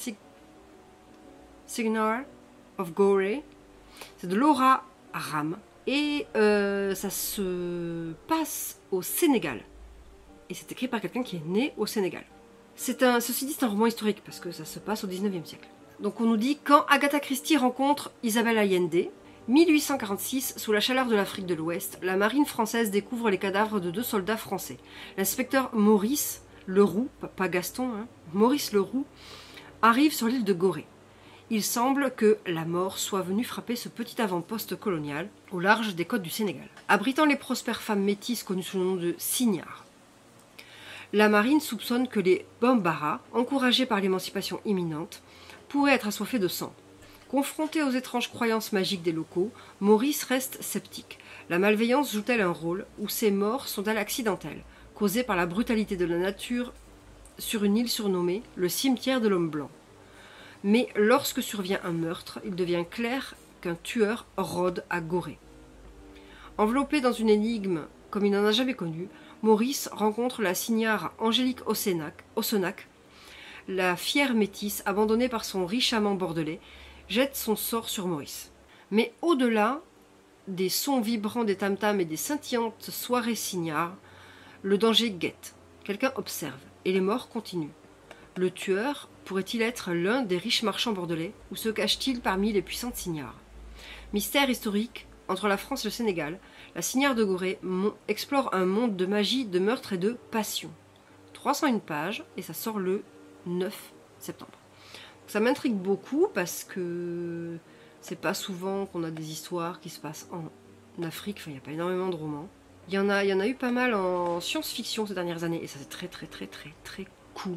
Speaker 1: Signare of Gorée. C'est de Laura Ram. Et ça se passe au Sénégal. Et c'est écrit par quelqu'un qui est né au Sénégal. Ceci dit, c'est un roman historique parce que ça se passe au 19e siècle. Donc on nous dit quand Agatha Christie rencontre Isabelle Allende, 1846, sous la chaleur de l'Afrique de l'Ouest, la marine française découvre les cadavres de 2 soldats français. L'inspecteur Maurice Leroux, pas Gaston, hein, Maurice Leroux, arrive sur l'île de Gorée. Il semble que la mort soit venue frapper ce petit avant-poste colonial au large des côtes du Sénégal, abritant les prospères femmes métisses connues sous le nom de signares. La marine soupçonne que les Bambara, encouragés par l'émancipation imminente, pourraient être assoiffés de sang. Confronté aux étranges croyances magiques des locaux, Maurice reste sceptique. La malveillance joue-t-elle un rôle, ou ces morts sont-elles accidentelles, causées par la brutalité de la nature sur une île surnommée le cimetière de l'homme blanc? Mais lorsque survient un meurtre, il devient clair qu'un tueur rôde à Gorée. Enveloppé dans une énigme comme il n'en a jamais connue, Maurice rencontre la signare Angélique Ossenac, la fière métisse abandonnée par son riche amant bordelais, jette son sort sur Maurice. Mais au-delà des sons vibrants des tam-tams et des scintillantes soirées signares, le danger guette. Quelqu'un observe, et les morts continuent. Le tueur pourrait-il être l'un des riches marchands bordelais, ou se cache-t-il parmi les puissantes signares? Mystère historique, entre la France et le Sénégal, la signare de Gorée explore un monde de magie, de meurtre et de passion. 301 pages, et ça sort le 9 septembre. Ça m'intrigue beaucoup parce que c'est pas souvent qu'on a des histoires qui se passent en Afrique, enfin il n'y a pas énormément de romans. Il y en a eu pas mal en science-fiction ces dernières années, et ça c'est très très très très très cool.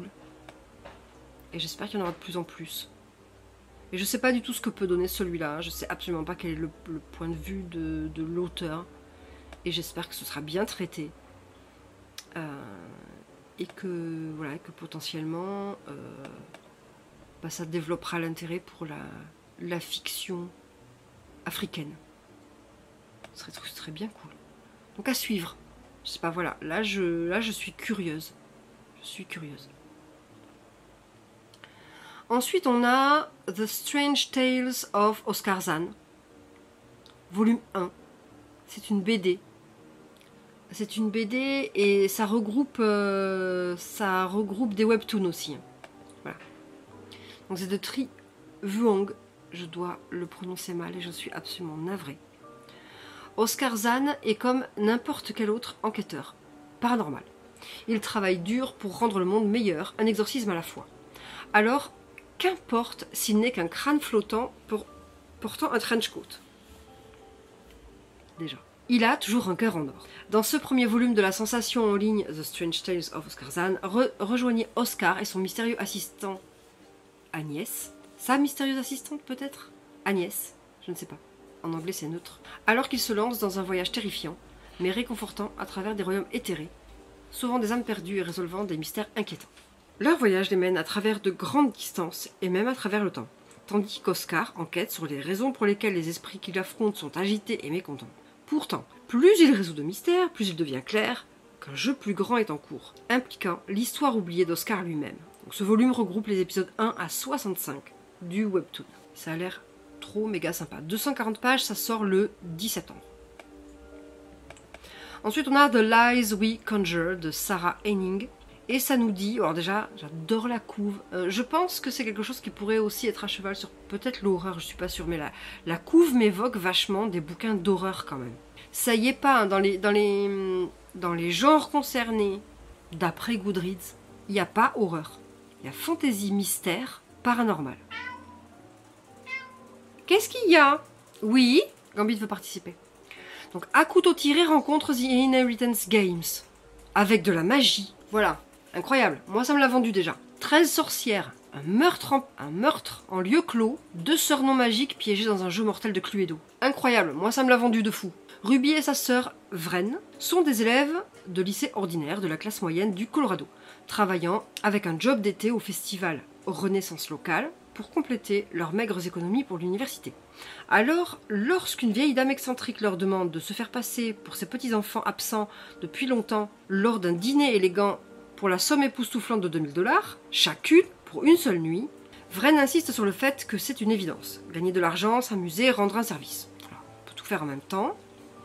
Speaker 1: Et j'espère qu'il y en aura de plus en plus. Et je sais pas du tout ce que peut donner celui-là, je sais absolument pas quel est le point de vue de l'auteur. Et j'espère que ce sera bien traité. Et que, voilà, que potentiellement ça développera l'intérêt pour la fiction africaine. Ce serait bien cool. Donc à suivre. Je sais pas, voilà. Là, je suis curieuse. Je suis curieuse. Ensuite, on a The Strange Tales of Oscar Zahn, volume 1. C'est une BD. C'est une BD et ça regroupe des webtoons aussi. Voilà. Donc c'est de Tri Vuong. Je dois le prononcer mal et je suis absolument navrée. Oscar Zahn est comme n'importe quel autre enquêteur paranormal. Il travaille dur pour rendre le monde meilleur, un exorcisme à la fois. Alors, qu'importe s'il n'est qu'un crâne flottant portant un trench coat. Déjà. il a toujours un cœur en or. Dans ce premier volume de la sensation en ligne The Strange Tales of Oscar Zahn, rejoignez Oscar et son mystérieux assistant Agnès. Sa mystérieuse assistante peut-être? Agnès, je ne sais pas. En anglais c'est neutre. Alors qu'ils se lancent dans un voyage terrifiant, mais réconfortant à travers des royaumes éthérés, souvent des âmes perdues et résolvant des mystères inquiétants. Leur voyage les mène à travers de grandes distances et même à travers le temps, tandis qu'Oscar enquête sur les raisons pour lesquelles les esprits qu'il affronte sont agités et mécontents. Pourtant, plus il résout de mystères, plus il devient clair qu'un jeu plus grand est en cours, impliquant l'histoire oubliée d'Oscar lui-même. Donc, ce volume regroupe les épisodes 1 à 65 du webtoon. Ça a l'air trop méga sympa. 240 pages, ça sort le 10 septembre. Ensuite, on a The Lies We Conjure de Sarah Henning. Et ça nous dit, alors déjà, j'adore la couve. Je pense que c'est quelque chose qui pourrait aussi être à cheval sur peut-être l'horreur, je suis pas sûre, mais la couve m'évoque vachement des bouquins d'horreur quand même. Ça y est pas, hein, dans les genres concernés, d'après Goodreads, il n'y a pas horreur. Il y a fantasy, mystère, paranormal. Qu'est-ce qu'il y a? Oui, Gambit veut participer. Donc, à couteau tiré rencontre The Inheritance Games. Avec de la magie. Voilà, incroyable. Moi, ça me l'a vendu déjà. 13 sorcières, un meurtre en lieu clos, 2 sœurs non magiques piégées dans un jeu mortel de Cluedo. Incroyable, moi, ça me l'a vendu de fou. Ruby et sa sœur, Vren, sont des élèves de lycée ordinaire de la classe moyenne du Colorado, travaillant avec un job d'été au festival Renaissance locale pour compléter leurs maigres économies pour l'université. Alors, lorsqu'une vieille dame excentrique leur demande de se faire passer pour ses petits-enfants absents depuis longtemps lors d'un dîner élégant pour la somme époustouflante de 2000 $, chacune pour une seule nuit, Vren insiste sur le fait que c'est une évidence. Gagner de l'argent, s'amuser, rendre un service. Alors, on peut tout faire en même temps.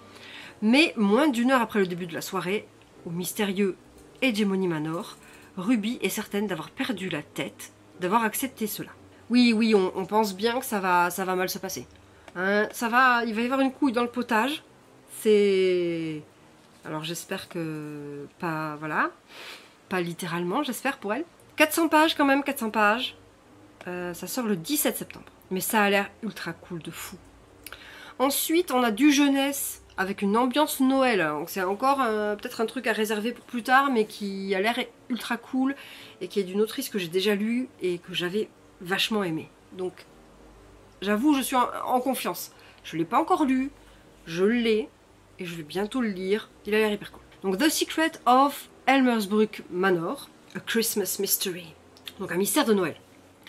Speaker 1: Mais moins d'1 heure après le début de la soirée, au mystérieux Hegemony Manor, Ruby est certaine d'avoir perdu la tête, d'avoir accepté cela. Oui, on pense bien que ça va mal se passer. Hein, il va y avoir une couille dans le potage. C'est... Alors j'espère que... Pas littéralement, j'espère pour elle. 400 pages quand même, 400 pages. Ça sort le 17 septembre. Mais ça a l'air ultra cool de fou. Ensuite, on a du jeunesse avec une ambiance Noël. Donc c'est encore peut-être un truc à réserver pour plus tard, mais qui a l'air ultra cool et qui est d'une autrice que j'ai déjà lue et que j'avais vachement aimé. Donc j'avoue, je suis en confiance. Je ne l'ai pas encore lu, je l'ai et je vais bientôt le lire. Il a l'air hyper cool. Donc The Secret of Elmersbrook Manor, A Christmas Mystery. Donc un mystère de Noël.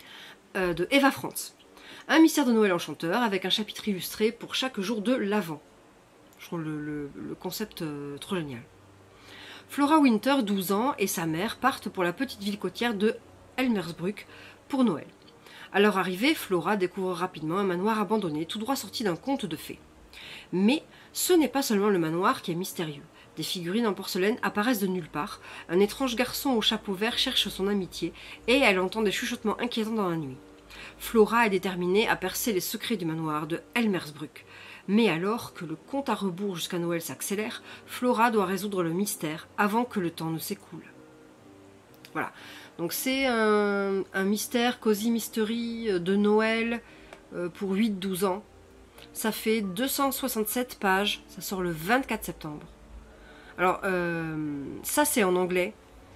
Speaker 1: De Eva Franz. Un mystère de Noël enchanteur avec un chapitre illustré pour chaque jour de l'Avent. Je trouve le concept trop génial. Flora Winter, 12 ans, et sa mère partent pour la petite ville côtière de Elmersbrook pour Noël. À leur arrivée, Flora découvre rapidement un manoir abandonné, tout droit sorti d'un conte de fées. Mais ce n'est pas seulement le manoir qui est mystérieux. Des figurines en porcelaine apparaissent de nulle part, un étrange garçon au chapeau vert cherche son amitié, et elle entend des chuchotements inquiétants dans la nuit. Flora est déterminée à percer les secrets du manoir de Elmersbrook. Mais alors que le compte à rebours jusqu'à Noël s'accélère, Flora doit résoudre le mystère avant que le temps ne s'écoule. Voilà. Donc c'est un mystère, cozy mystery de Noël pour 8-12 ans. Ça fait 267 pages, ça sort le 24 septembre. Alors ça c'est en anglais.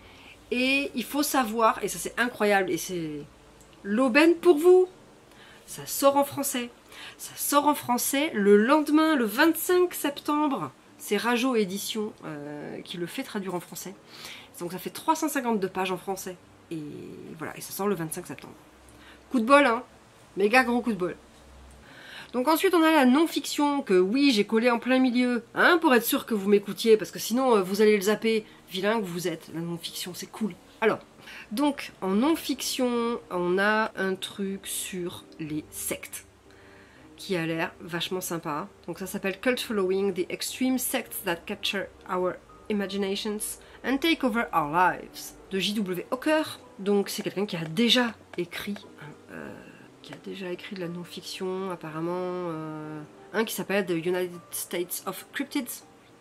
Speaker 1: Et il faut savoir, et ça c'est incroyable, et c'est l'aubaine pour vous, ça sort en français. Ça sort en français le lendemain, le 25 septembre. C'est Rajo Édition qui le fait traduire en français. Donc ça fait 352 pages en français. Et voilà, et ça sort le 25 septembre. Coup de bol, hein. Méga gros coup de bol. Donc ensuite on a la non-fiction que oui j'ai collé en plein milieu, hein, pour être sûr que vous m'écoutiez, parce que sinon vous allez le zapper, vilain que vous êtes. La non-fiction c'est cool. Alors, donc en non-fiction on a un truc sur les sectes qui a l'air vachement sympa. Donc ça s'appelle Cult Following, The Extreme Sects That Capture Our Imaginations and Take Over Our Lives, de J.W. Hawker. Donc c'est quelqu'un qui a déjà écrit de la non-fiction apparemment, un qui s'appelle The United States of Cryptids.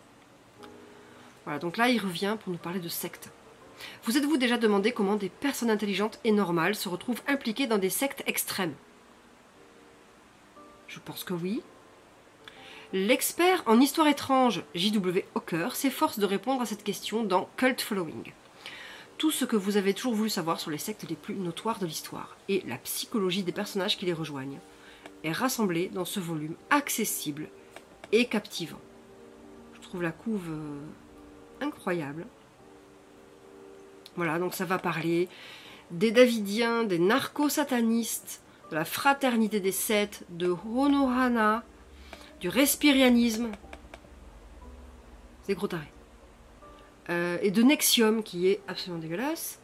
Speaker 1: Voilà, donc là il revient pour nous parler de sectes. Vous êtes-vous déjà demandé comment des personnes intelligentes et normales se retrouvent impliquées dans des sectes extrêmes? Je pense que oui. L'expert en histoire étrange J.W. Hawker s'efforce de répondre à cette question dans Cult Following. Tout ce que vous avez toujours voulu savoir sur les sectes les plus notoires de l'histoire et la psychologie des personnages qui les rejoignent est rassemblé dans ce volume accessible et captivant. Je trouve la couve incroyable. Voilà, donc ça va parler des Davidiens, des narco-satanistes, de la fraternité des Seth, de Honohana, du respirianisme, c'est gros taré, et de Nexium qui est absolument dégueulasse.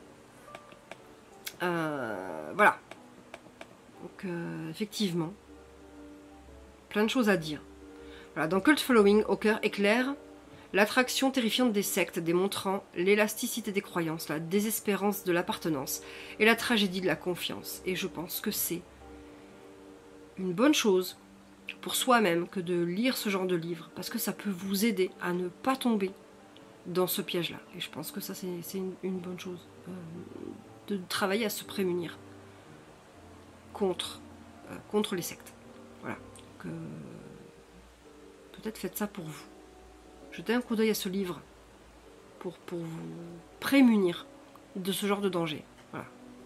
Speaker 1: Voilà. Donc effectivement, plein de choses à dire. Voilà, dans Cult Following, Hawker éclaire l'attraction terrifiante des sectes, démontrant l'élasticité des croyances, la désespérance de l'appartenance et la tragédie de la confiance. Et je pense que c'est une bonne chose pour soi-même que de lire ce genre de livre, parce que ça peut vous aider à ne pas tomber dans ce piège-là. Et je pense que ça, c'est une bonne chose, de travailler à se prémunir contre les sectes. Voilà. Donc, peut-être faites ça pour vous. Jetez un coup d'œil à ce livre pour vous prémunir de ce genre de danger. Voilà.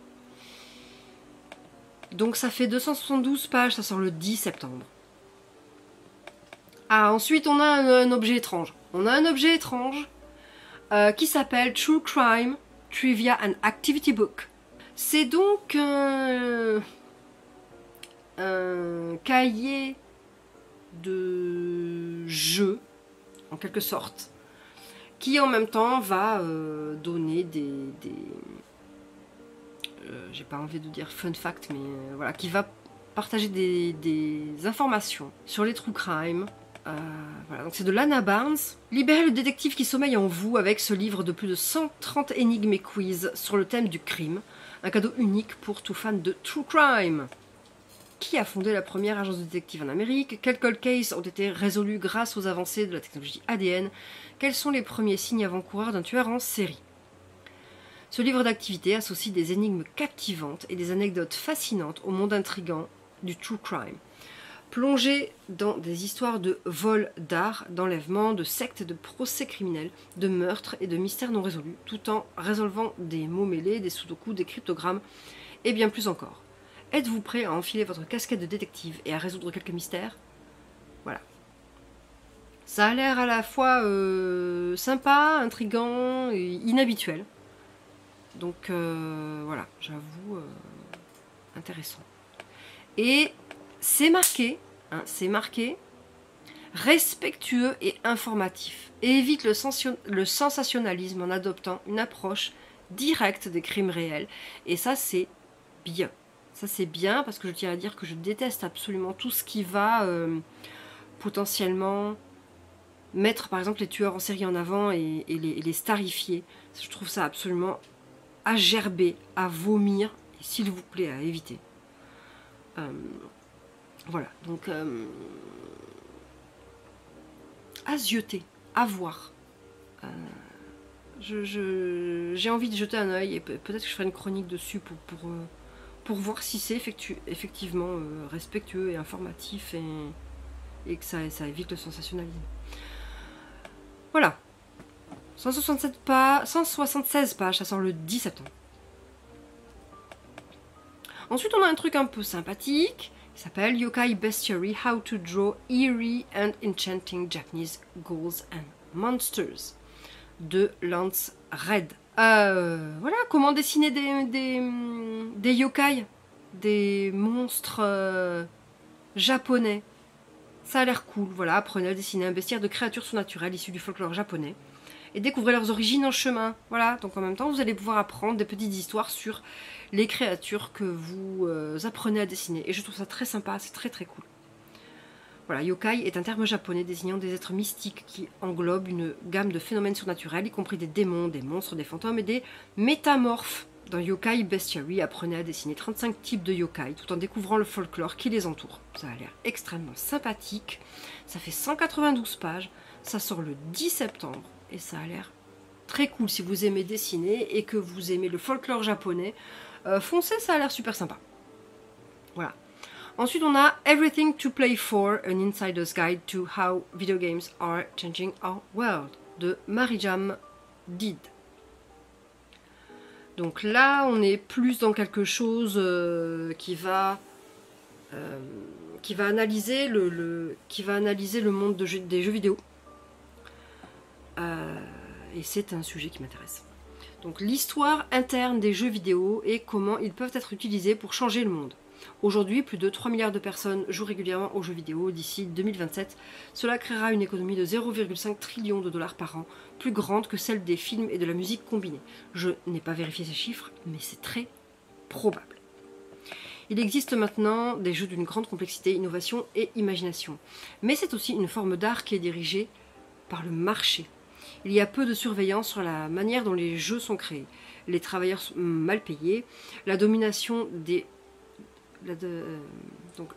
Speaker 1: Donc ça fait 272 pages, ça sort le 10 septembre. Ah, ensuite on a un objet étrange. On a un objet étrange qui s'appelle True Crime, Trivia and Activity Book. C'est donc un cahier de jeu, en quelque sorte, qui en même temps va donner des j'ai pas envie de dire fun fact, mais voilà, qui va partager des informations sur les true crime. Voilà, donc c'est de Lana Barnes. Libérez le détective qui sommeille en vous avec ce livre de plus de 130 énigmes et quiz sur le thème du crime. Un cadeau unique pour tout fan de true crime. Qui a fondé la première agence de détective en Amérique? Quels cold cases ont été résolus grâce aux avancées de la technologie ADN? Quels sont les premiers signes avant-coureurs d'un tueur en série? Ce livre d'activité associe des énigmes captivantes et des anecdotes fascinantes au monde intrigant du true crime. Plongez dans des histoires de vols d'art, d'enlèvements, de sectes, de procès criminels, de meurtres et de mystères non résolus, tout en résolvant des mots mêlés, des sudoku, des cryptogrammes et bien plus encore. Êtes-vous prêt à enfiler votre casquette de détective et à résoudre quelques mystères? Voilà. Ça a l'air à la fois sympa, intriguant et inhabituel. Donc voilà, j'avoue, intéressant. Et c'est marqué, hein, respectueux et informatif. Et évite le sensationnalisme en adoptant une approche directe des crimes réels. Et ça, c'est bien. Ça, c'est bien parce que je tiens à dire que je déteste absolument tout ce qui va potentiellement mettre, par exemple, les tueurs en série en avant et les starifier. Je trouve ça absolument à gerber, à vomir, et s'il vous plaît, à éviter. Voilà, donc à zioter, à voir. J'ai envie de jeter un œil et peut-être que je ferai une chronique dessus pour voir si c'est effectivement respectueux et informatif et que ça évite le sensationnalisme. Voilà. 176 pages, ça sort le 10 septembre. Ensuite, on a un truc un peu sympathique qui s'appelle Yokai Bestiary, How to Draw Eerie and Enchanting Japanese Ghouls and Monsters de Lance Red. Voilà, comment dessiner des yokai, des monstres japonais. Ça a l'air cool, voilà, apprenez à dessiner un bestiaire de créatures surnaturelles issues du folklore japonais et découvrez leurs origines en chemin. Voilà, donc en même temps, vous allez pouvoir apprendre des petites histoires sur les créatures que vous apprenez à dessiner. Et je trouve ça très sympa, c'est très très cool. Voilà, yokai est un terme japonais désignant des êtres mystiques qui englobent une gamme de phénomènes surnaturels, y compris des démons, des monstres, des fantômes et des métamorphes. Dans Yokai Bestiary, apprenez à dessiner 35 types de yokai tout en découvrant le folklore qui les entoure. Ça a l'air extrêmement sympathique. Ça fait 192 pages. Ça sort le 10 septembre et ça a l'air très cool. Si vous aimez dessiner et que vous aimez le folklore japonais, foncez, ça a l'air super sympa. Voilà. Ensuite, on a Everything to Play For, An Insider's Guide to How Video Games Are Changing Our World, de Marijam Did. Donc là, on est plus dans quelque chose qui va analyser le monde des jeux vidéo. Et c'est un sujet qui m'intéresse. Donc l'histoire interne des jeux vidéo et comment ils peuvent être utilisés pour changer le monde. Aujourd'hui, plus de 3 milliards de personnes jouent régulièrement aux jeux vidéo. D'ici 2027, cela créera une économie de 0,5 trillion de dollars par an, plus grande que celle des films et de la musique combinés. Je n'ai pas vérifié ces chiffres, mais c'est très probable. Il existe maintenant des jeux d'une grande complexité, innovation et imagination. Mais c'est aussi une forme d'art qui est dirigée par le marché. Il y a peu de surveillance sur la manière dont les jeux sont créés. Les travailleurs sont mal payés, la domination des... Donc,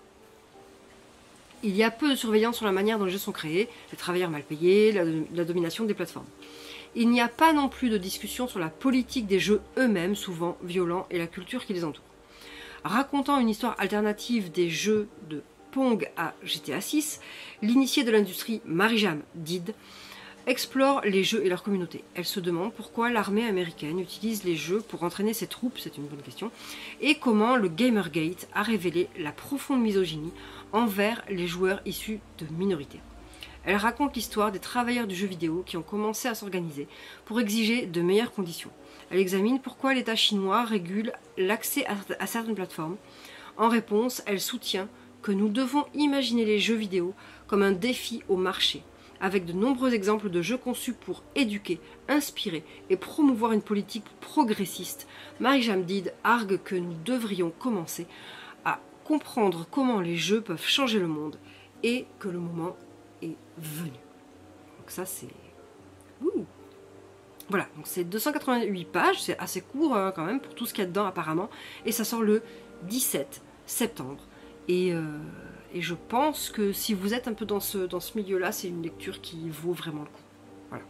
Speaker 1: il y a peu de surveillance sur la manière dont les jeux sont créés, les travailleurs mal payés, la domination des plateformes. Il n'y a pas non plus de discussion sur la politique des jeux eux-mêmes, souvent violents, et la culture qui les entoure. Racontant une histoire alternative des jeux de Pong à GTA 6, l'initiée de l'industrie Marijam Did explore les jeux et leur communauté. Elle se demande pourquoi l'armée américaine utilise les jeux pour entraîner ses troupes, c'est une bonne question, et comment le Gamergate a révélé la profonde misogynie envers les joueurs issus de minorités. Elle raconte l'histoire des travailleurs du jeu vidéo qui ont commencé à s'organiser pour exiger de meilleures conditions. Elle examine pourquoi l'État chinois régule l'accès à certaines plateformes. En réponse, elle soutient que nous devons imaginer les jeux vidéo comme un défi au marché, avec de nombreux exemples de jeux conçus pour éduquer, inspirer et promouvoir une politique progressiste. Marijam Did argue que nous devrions commencer à comprendre comment les jeux peuvent changer le monde et que le moment est venu. Donc ça c'est... Ouh. Voilà, donc c'est 288 pages, c'est assez court quand même pour tout ce qu'il y a dedans apparemment, et ça sort le 17 septembre. Et je pense que si vous êtes un peu dans ce milieu-là, c'est une lecture qui vaut vraiment le coup. Voilà.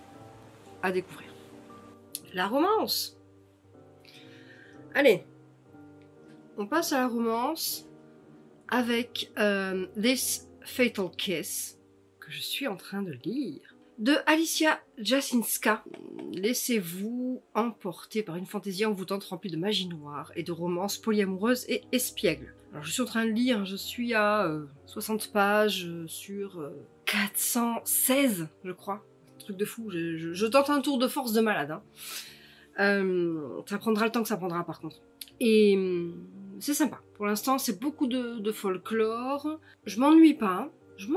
Speaker 1: À découvrir. La romance. Allez. On passe à la romance avec This Fatal Kiss, que je suis en train de lire, de Alicia Jasinska. Laissez-vous emporter par une fantaisie envoûtante remplie de magie noire et de romances polyamoureuses et espiègles. Alors je suis en train de lire, je suis à 60 pages sur 416 je crois. Un truc de fou, je tente un tour de force de malade. Hein. Ça prendra le temps que ça prendra par contre. Et c'est sympa. Pour l'instant c'est beaucoup de folklore. Je m'ennuie pas.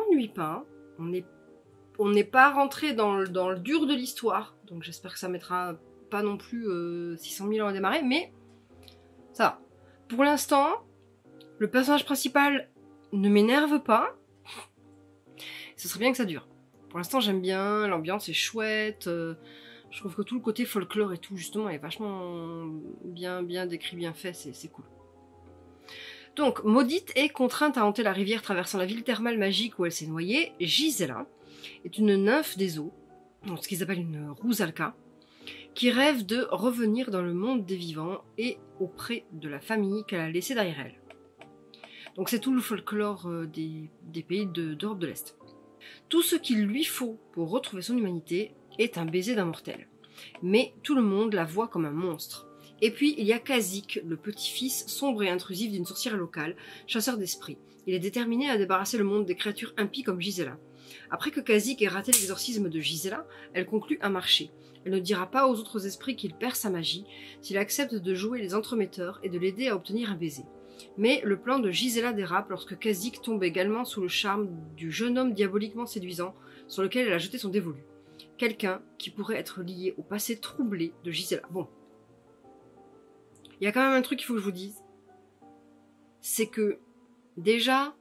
Speaker 1: On n'est pas rentré dans le dur de l'histoire. Donc j'espère que ça mettra pas non plus 600 000 ans à démarrer. Mais ça va. Pour l'instant... Le personnage principal ne m'énerve pas. Ce serait bien que ça dure. Pour l'instant, j'aime bien, l'ambiance est chouette. Je trouve que tout le côté folklore et tout, justement, est vachement bien décrit, bien fait, c'est cool. Donc, maudite et contrainte à hanter la rivière traversant la ville thermale magique où elle s'est noyée, Gisela est une nymphe des eaux, ce qu'ils appellent une Rusalka, qui rêve de revenir dans le monde des vivants et auprès de la famille qu'elle a laissée derrière elle. Donc c'est tout le folklore des pays d'Europe de l'Est. Tout ce qu'il lui faut pour retrouver son humanité est un baiser d'un mortel. Mais tout le monde la voit comme un monstre. Et puis il y a Kazik, le petit-fils sombre et intrusif d'une sorcière locale, chasseur d'esprits. Il est déterminé à débarrasser le monde des créatures impies comme Gisela. Après que Kazik ait raté l'exorcisme de Gisela, elle conclut un marché. Elle ne dira pas aux autres esprits qu'il perd sa magie s'il accepte de jouer les entremetteurs et de l'aider à obtenir un baiser. Mais le plan de Gisela dérape lorsque Kazik tombe également sous le charme du jeune homme diaboliquement séduisant sur lequel elle a jeté son dévolu. Quelqu'un qui pourrait être lié au passé troublé de Gisela. Bon. Il y a quand même un truc qu'il faut que je vous dise. C'est que, déjà,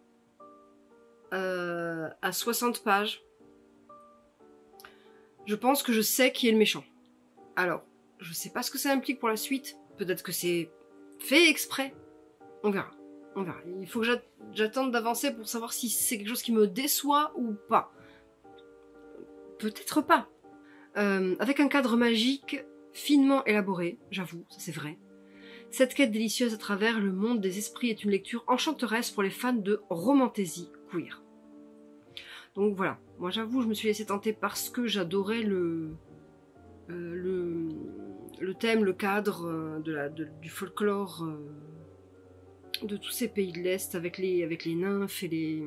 Speaker 1: à 60 pages, je pense que je sais qui est le méchant. Alors, je sais pas ce que ça implique pour la suite. Peut-être que c'est fait exprès. On verra. Il faut que j'attende d'avancer pour savoir si c'est quelque chose qui me déçoit ou pas. Peut-être pas. Avec un cadre magique finement élaboré, j'avoue, ça c'est vrai. Cette quête délicieuse à travers le monde des esprits est une lecture enchanteresse pour les fans de romantasy queer. Donc voilà, moi j'avoue, je me suis laissée tenter parce que j'adorais le thème, le cadre du folklore de tous ces pays de l'Est avec les nymphes et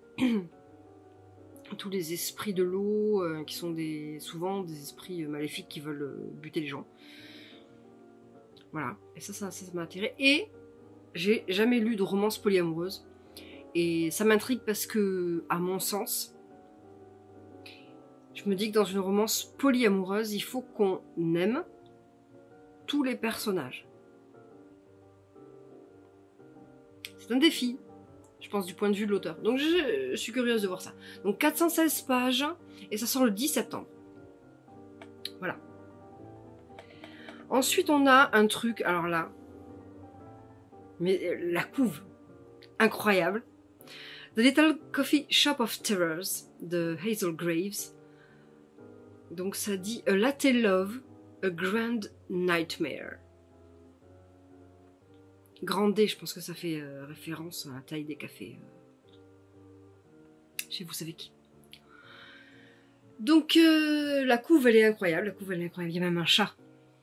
Speaker 1: tous les esprits de l'eau qui sont souvent des esprits maléfiques qui veulent buter les gens. Voilà, et ça m'a attiré. Et j'ai jamais lu de romance polyamoureuse. Et ça m'intrigue parce que, à mon sens, je me dis que dans une romance polyamoureuse, il faut qu'on aime tous les personnages. C'est un défi, je pense, du point de vue de l'auteur. Donc je suis curieuse de voir ça. Donc 416 pages, et ça sort le 10 septembre. Voilà. Ensuite, on a un truc, alors là, mais la couve, incroyable. The Little Coffee Shop of Terrors de Hazel Graves. Donc ça dit A Latte Love, A Grand Nightmare. Grand D, je pense que ça fait référence à la taille des cafés. Chez vous savez qui. Donc la couve, elle est incroyable. La couve, elle est incroyable. Il y a même un chat.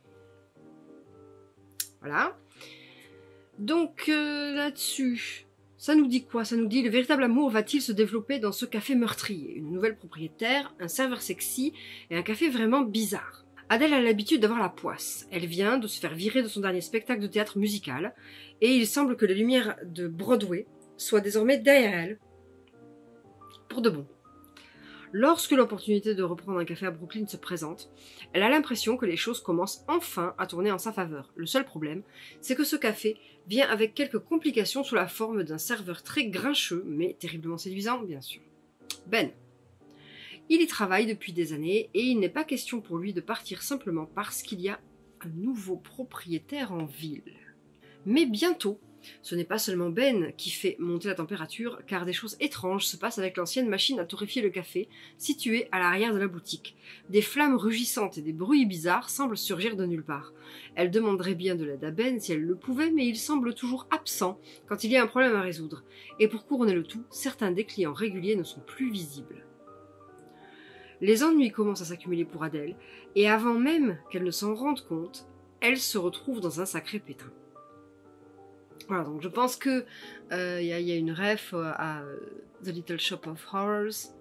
Speaker 1: Voilà. Donc là-dessus, ça nous dit quoi? Ça nous dit: le véritable amour va-t-il se développer dans ce café meurtrier? Une nouvelle propriétaire, un serveur sexy et un café vraiment bizarre. Adèle a l'habitude d'avoir la poisse. Elle vient de se faire virer de son dernier spectacle de théâtre musical et il semble que les lumières de Broadway soient désormais derrière elle. Pour de bon. Lorsque l'opportunité de reprendre un café à Brooklyn se présente, elle a l'impression que les choses commencent enfin à tourner en sa faveur. Le seul problème, c'est que ce café vient avec quelques complications sous la forme d'un serveur très grincheux, mais terriblement séduisant, bien sûr. Ben. Il y travaille depuis des années et il n'est pas question pour lui de partir simplement parce qu'il y a un nouveau propriétaire en ville. Mais bientôt, ce n'est pas seulement Ben qui fait monter la température, car des choses étranges se passent avec l'ancienne machine à torréfier le café, située à l'arrière de la boutique. Des flammes rugissantes et des bruits bizarres semblent surgir de nulle part. Elle demanderait bien de l'aide à Ben si elle le pouvait, mais il semble toujours absent quand il y a un problème à résoudre. Et pour couronner le tout, certains des clients réguliers ne sont plus visibles. Les ennuis commencent à s'accumuler pour Adèle, et avant même qu'elle ne s'en rende compte, elle se retrouve dans un sacré pétrin. Voilà, donc je pense que y a une ref à The Little Shop of Horrors.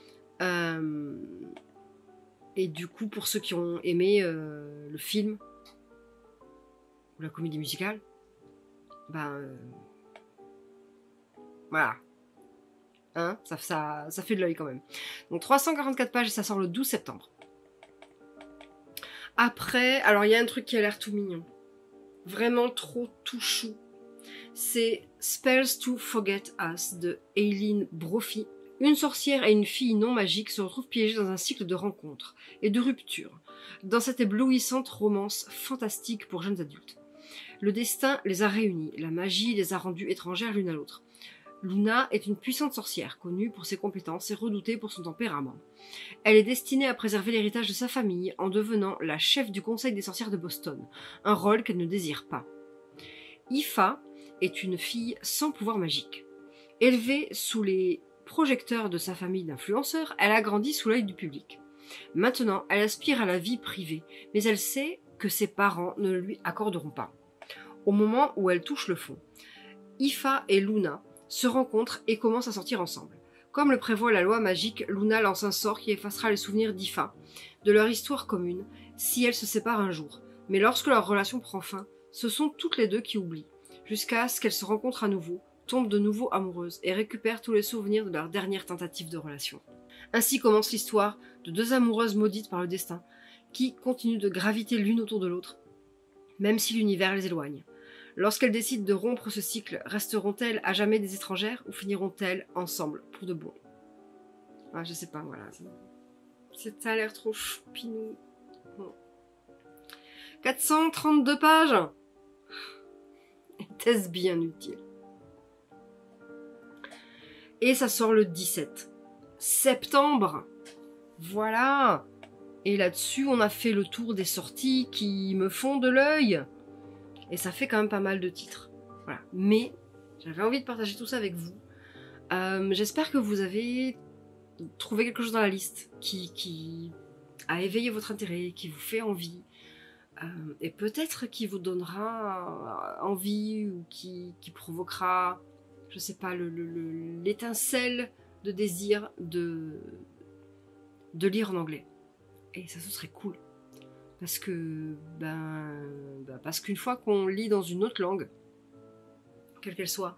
Speaker 1: Et du coup, pour ceux qui ont aimé le film ou la comédie musicale, voilà. Hein, ça fait de l'œil quand même. Donc 344 pages et ça sort le 12 septembre. Après, alors il y a un truc qui a l'air tout mignon. Vraiment trop tout chou. C'est Spells to Forget Us de Aileen Brophy. Une sorcière et une fille non magique se retrouvent piégées dans un cycle de rencontres et de ruptures, dans cette éblouissante romance fantastique pour jeunes adultes. Le destin les a réunis, la magie les a rendues étrangères l'une à l'autre. Luna est une puissante sorcière, connue pour ses compétences et redoutée pour son tempérament. Elle est destinée à préserver l'héritage de sa famille en devenant la chef du conseil des sorcières de Boston, un rôle qu'elle ne désire pas. Ifa est une fille sans pouvoir magique. Élevée sous les projecteurs de sa famille d'influenceurs, elle a grandi sous l'œil du public. Maintenant, elle aspire à la vie privée, mais elle sait que ses parents ne le lui accorderont pas. Au moment où elle touche le fond, Ifa et Luna se rencontrent et commencent à sortir ensemble. Comme le prévoit la loi magique, Luna lance un sort qui effacera les souvenirs d'Ifa, de leur histoire commune, si elles se séparent un jour. Mais lorsque leur relation prend fin, ce sont toutes les deux qui oublient, jusqu'à ce qu'elles se rencontrent à nouveau, tombent de nouveau amoureuses et récupèrent tous les souvenirs de leur dernière tentative de relation. Ainsi commence l'histoire de deux amoureuses maudites par le destin, qui continuent de graviter l'une autour de l'autre, même si l'univers les éloigne. Lorsqu'elles décident de rompre ce cycle, resteront-elles à jamais des étrangères ou finiront-elles ensemble pour de bon? Ah, je sais pas, voilà. Ça a l'air trop choupinou. Bon. 432 pages. Était-ce bien utile? Et ça sort le 17 septembre. Voilà. Et là-dessus, on a fait le tour des sorties qui me font de l'œil. Et ça fait quand même pas mal de titres. Voilà. Mais j'avais envie de partager tout ça avec vous. J'espère que vous avez trouvé quelque chose dans la liste qui a éveillé votre intérêt, qui vous fait envie. Et peut-être qui vous donnera envie ou qui provoquera, je sais pas, l'étincelle de désir de lire en anglais. Et ça, ce serait cool. Parce que, parce qu'une fois qu'on lit dans une autre langue, quelle qu'elle soit,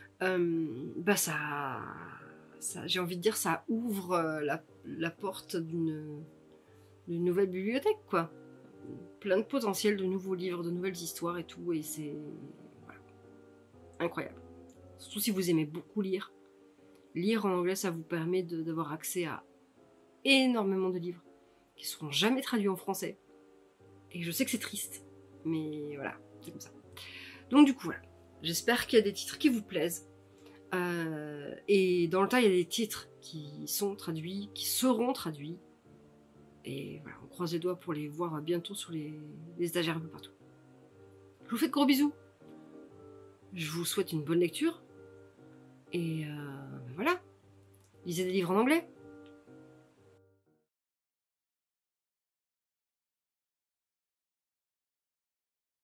Speaker 1: ça, j'ai envie de dire, ça ouvre la porte d'une nouvelle bibliothèque, quoi. Plein de potentiel, de nouveaux livres, de nouvelles histoires et tout, et c'est voilà, incroyable. Surtout si vous aimez beaucoup lire. Lire en anglais, ça vous permet d'avoir accès à énormément de livres qui seront jamais traduits en français. Et je sais que c'est triste, mais voilà, c'est comme ça. Donc du coup, voilà. J'espère qu'il y a des titres qui vous plaisent. Et dans le tas, il y a des titres qui sont traduits, qui seront traduits. Et voilà, on croise les doigts pour les voir bientôt sur les étagères un peu partout. Je vous fais de gros bisous. Je vous souhaite une bonne lecture. Et voilà, lisez des livres en anglais.